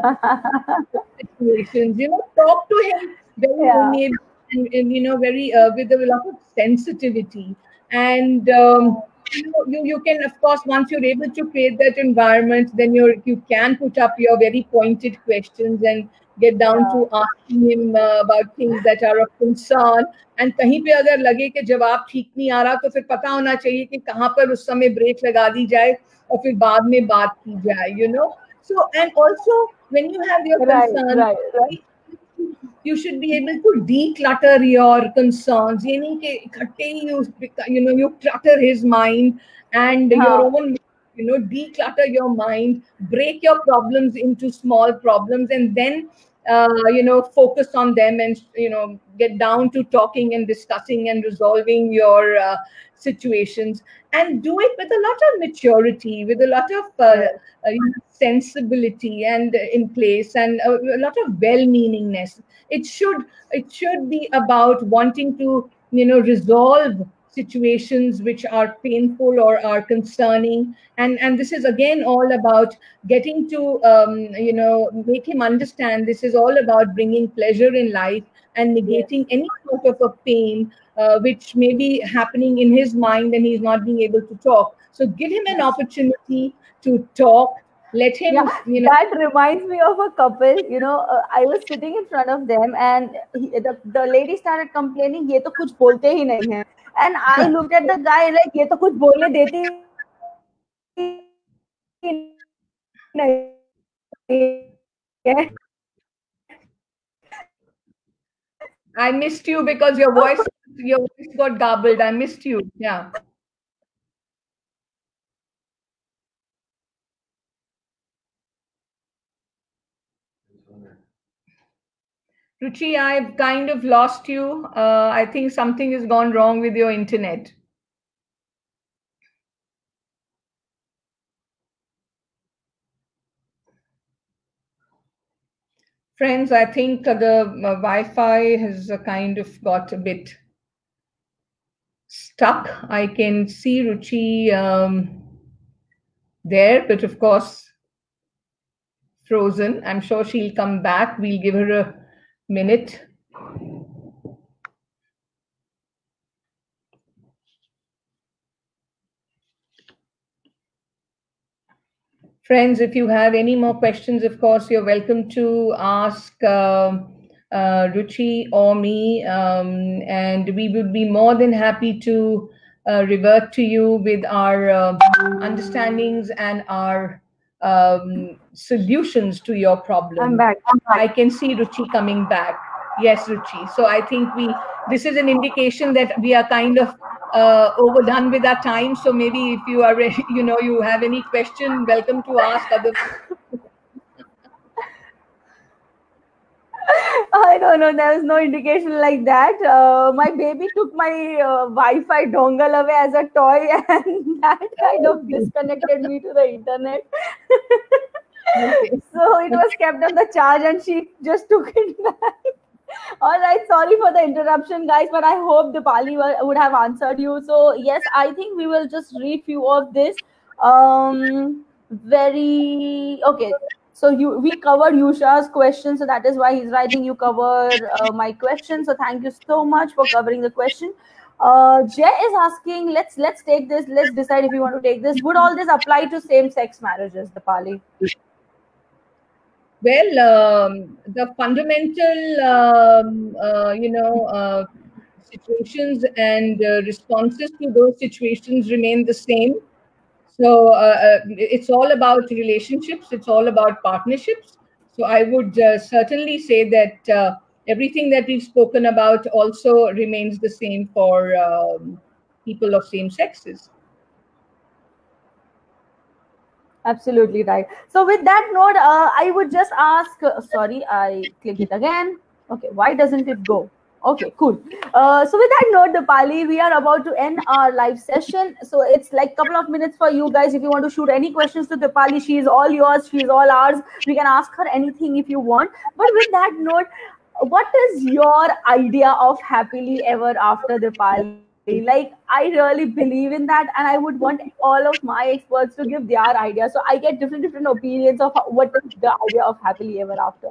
situations. You know, talk to him very Yeah. amiably and, and you know, very uh, with a lot of sensitivity. And um, you know, you, you can, of course, once you're able to create that environment, then you're you can put up your very pointed questions and get down Yeah. to asking him uh, about things that are of concern. And कहीं पे अगर लगे कि जवाब ठीक नहीं आ रहा, तो फिर पता होना चाहिए कि कहाँ पर उस समय ब्रेक लगा दी जाए और फिर बाद में बात की जाए, you know. So, and also when you have your Right. concerns, Right. Right. you should be able to declutter your concerns. ये नहीं कि इकट्ठे ही you, you know, you clutter his mind and your Huh. own, you know, declutter your mind, break your problems into small problems, and then uh, you know focus on them and you know get down to talking and discussing and resolving your uh, situations, and do it with a lot of maturity, with a lot of uh, Yes. uh, you know, sensibility and uh, in place, and a, a lot of well-meaningness. It should it should be about wanting to you know resolve situations which are painful or are concerning, and and this is again all about getting to um, you know make him understand this is all about bringing pleasure in life and Yes. negating any sort of a pain uh, which may be happening in his mind and he's not being able to talk. So give him an Yes. opportunity to talk. Let Yeah, him, you know, that reminds me of a couple. You know, uh, I was sitting in front of them, and he, the the lady started complaining, "ये तो कुछ बोलते ही नहीं है." And I looked at the guy like, "ये तो कुछ बोलने देती नहीं है." I missed you because your voice, your voice got garbled. I missed you. Yeah. Ruchi, I've kind of lost you. Uh, I think something has gone wrong with your internet. Friends, I think uh, the uh, Wi-Fi has uh, kind of got a bit stuck. I can see Ruchi um, there, but of course, frozen. I'm sure she'll come back. We'll give her a minute. Friends, if you have any more questions, of course, you're welcome to ask uh, uh, Ruchi or me, um, and we would be more than happy to uh, revert to you with our uh, understandings and our um, solutions to your problem. I'm back. I'm back. I can see Ruchi coming back. Yes, Ruchi. So I think we this is an indication that we are kind of uh, overdone with our time. So maybe if you are ready, you know, you have any question, welcome to ask. Other. I don't know. There was no indication like that. Uh, my baby took my uh, Wi-Fi dongle away as a toy, and that kind of disconnected me to the internet. Okay. So it was kept on the charge, and she just took it back. All right, sorry for the interruption, guys, but I hope Dipali would have answered you. So yes, I think we will just read few of this. Um, very okay. So you we covered Yusha's question, so that is why he's writing. You covered uh, my question, so thank you so much for covering the question. Uh, Jay is asking, let's let's take this. Let's decide if you want to take this. Would all this apply to same-sex marriages, Dipali? Well, um, the fundamental, um, uh, you know, uh, situations and uh, responses to those situations remain the same. So uh, uh, it's all about relationships. It's all about partnerships. So I would uh, certainly say that uh, everything that we've spoken about also remains the same for um, people of same sexes. Absolutely right. So with that note, uh, I would just ask, uh, sorry, I clicked it again. Okay, why doesn't it go? Okay, cool. Uh, so with that note, Dipali, we are about to end our live session. So it's like a couple of minutes for you guys. If you want to shoot any questions to Dipali, she is all yours. She is all ours. We can ask her anything if you want. But with that note, what is your idea of happily ever after, Dipali? Like, I really believe in that, and I would want all of my experts to give their idea, so I get different different opinions of what is the idea of happily ever after.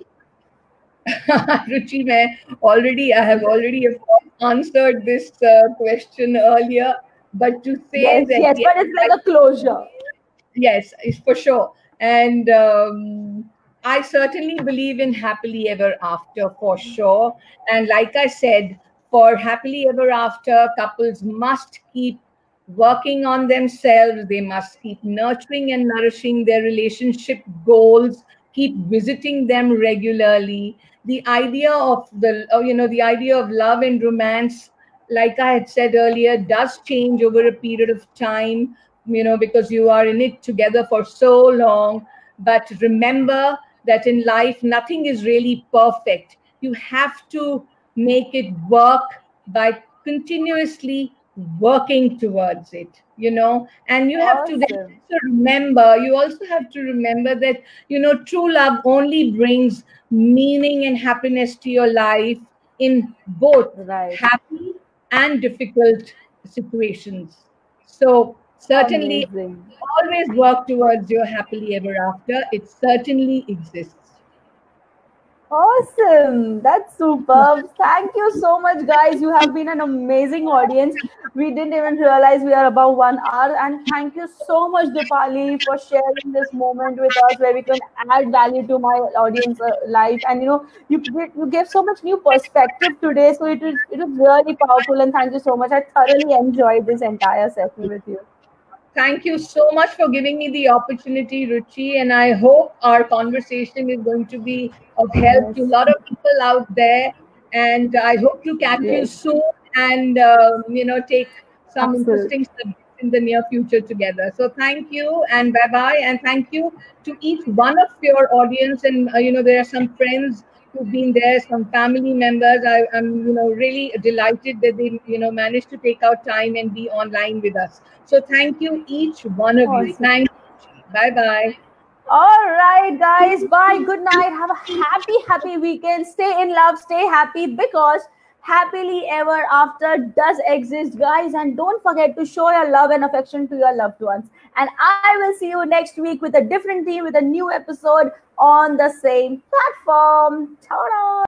Ruchi, मैं already I have already answered this uh, question earlier, but to say yes, that yes, but it's like a closure. Yes, it's for sure, and um, I certainly believe in happily ever after for sure. And like I said, for happily ever after, couples must keep working on themselves. They must keep nurturing and nourishing their relationship goals, keep visiting them regularly. The idea of the, you know, the idea of love and romance, like I had said earlier, does change over a period of time, you know, because you are in it together for so long. But remember that in life, nothing is really perfect. You have to make it work by continuously working towards it, you know, and you have Awesome. to also remember, you also have to remember that, you know, true love only brings meaning and happiness to your life in both right. happy and difficult situations. So certainly Amazing. always work towards your happily ever after. It certainly exists. Awesome. That's superb. Thank you so much, guys. You have been an amazing audience. We didn't even realize we are about one hour. And thank you so much, Dipali, for sharing this moment with us where we can add value to my audience uh, life. And, you know, you, you gave so much new perspective today. So it was, it was really powerful. And thank you so much. I thoroughly enjoyed this entire session with you. Thank you so much for giving me the opportunity, Ruchi, and I hope our conversation is going to be of help Yes. to a lot of people out there. And I hope to catch you Yes. soon and, um, you know, take some Absolutely. interesting subjects in the near future together. So thank you and bye-bye. And thank you to each one of your audience. And, uh, you know, there are some friends who've been there, some family members. I, I'm, you know, really delighted that they, you know, managed to take out time and be online with us. So thank you, each one of you. Awesome. Thank you. Bye-bye. All right, guys. Bye. Good night. Have a happy, happy weekend. Stay in love. Stay happy because happily ever after does exist, guys. And don't forget to show your love and affection to your loved ones. And I will see you next week with a different team with a new episode on the same platform. Ta-da!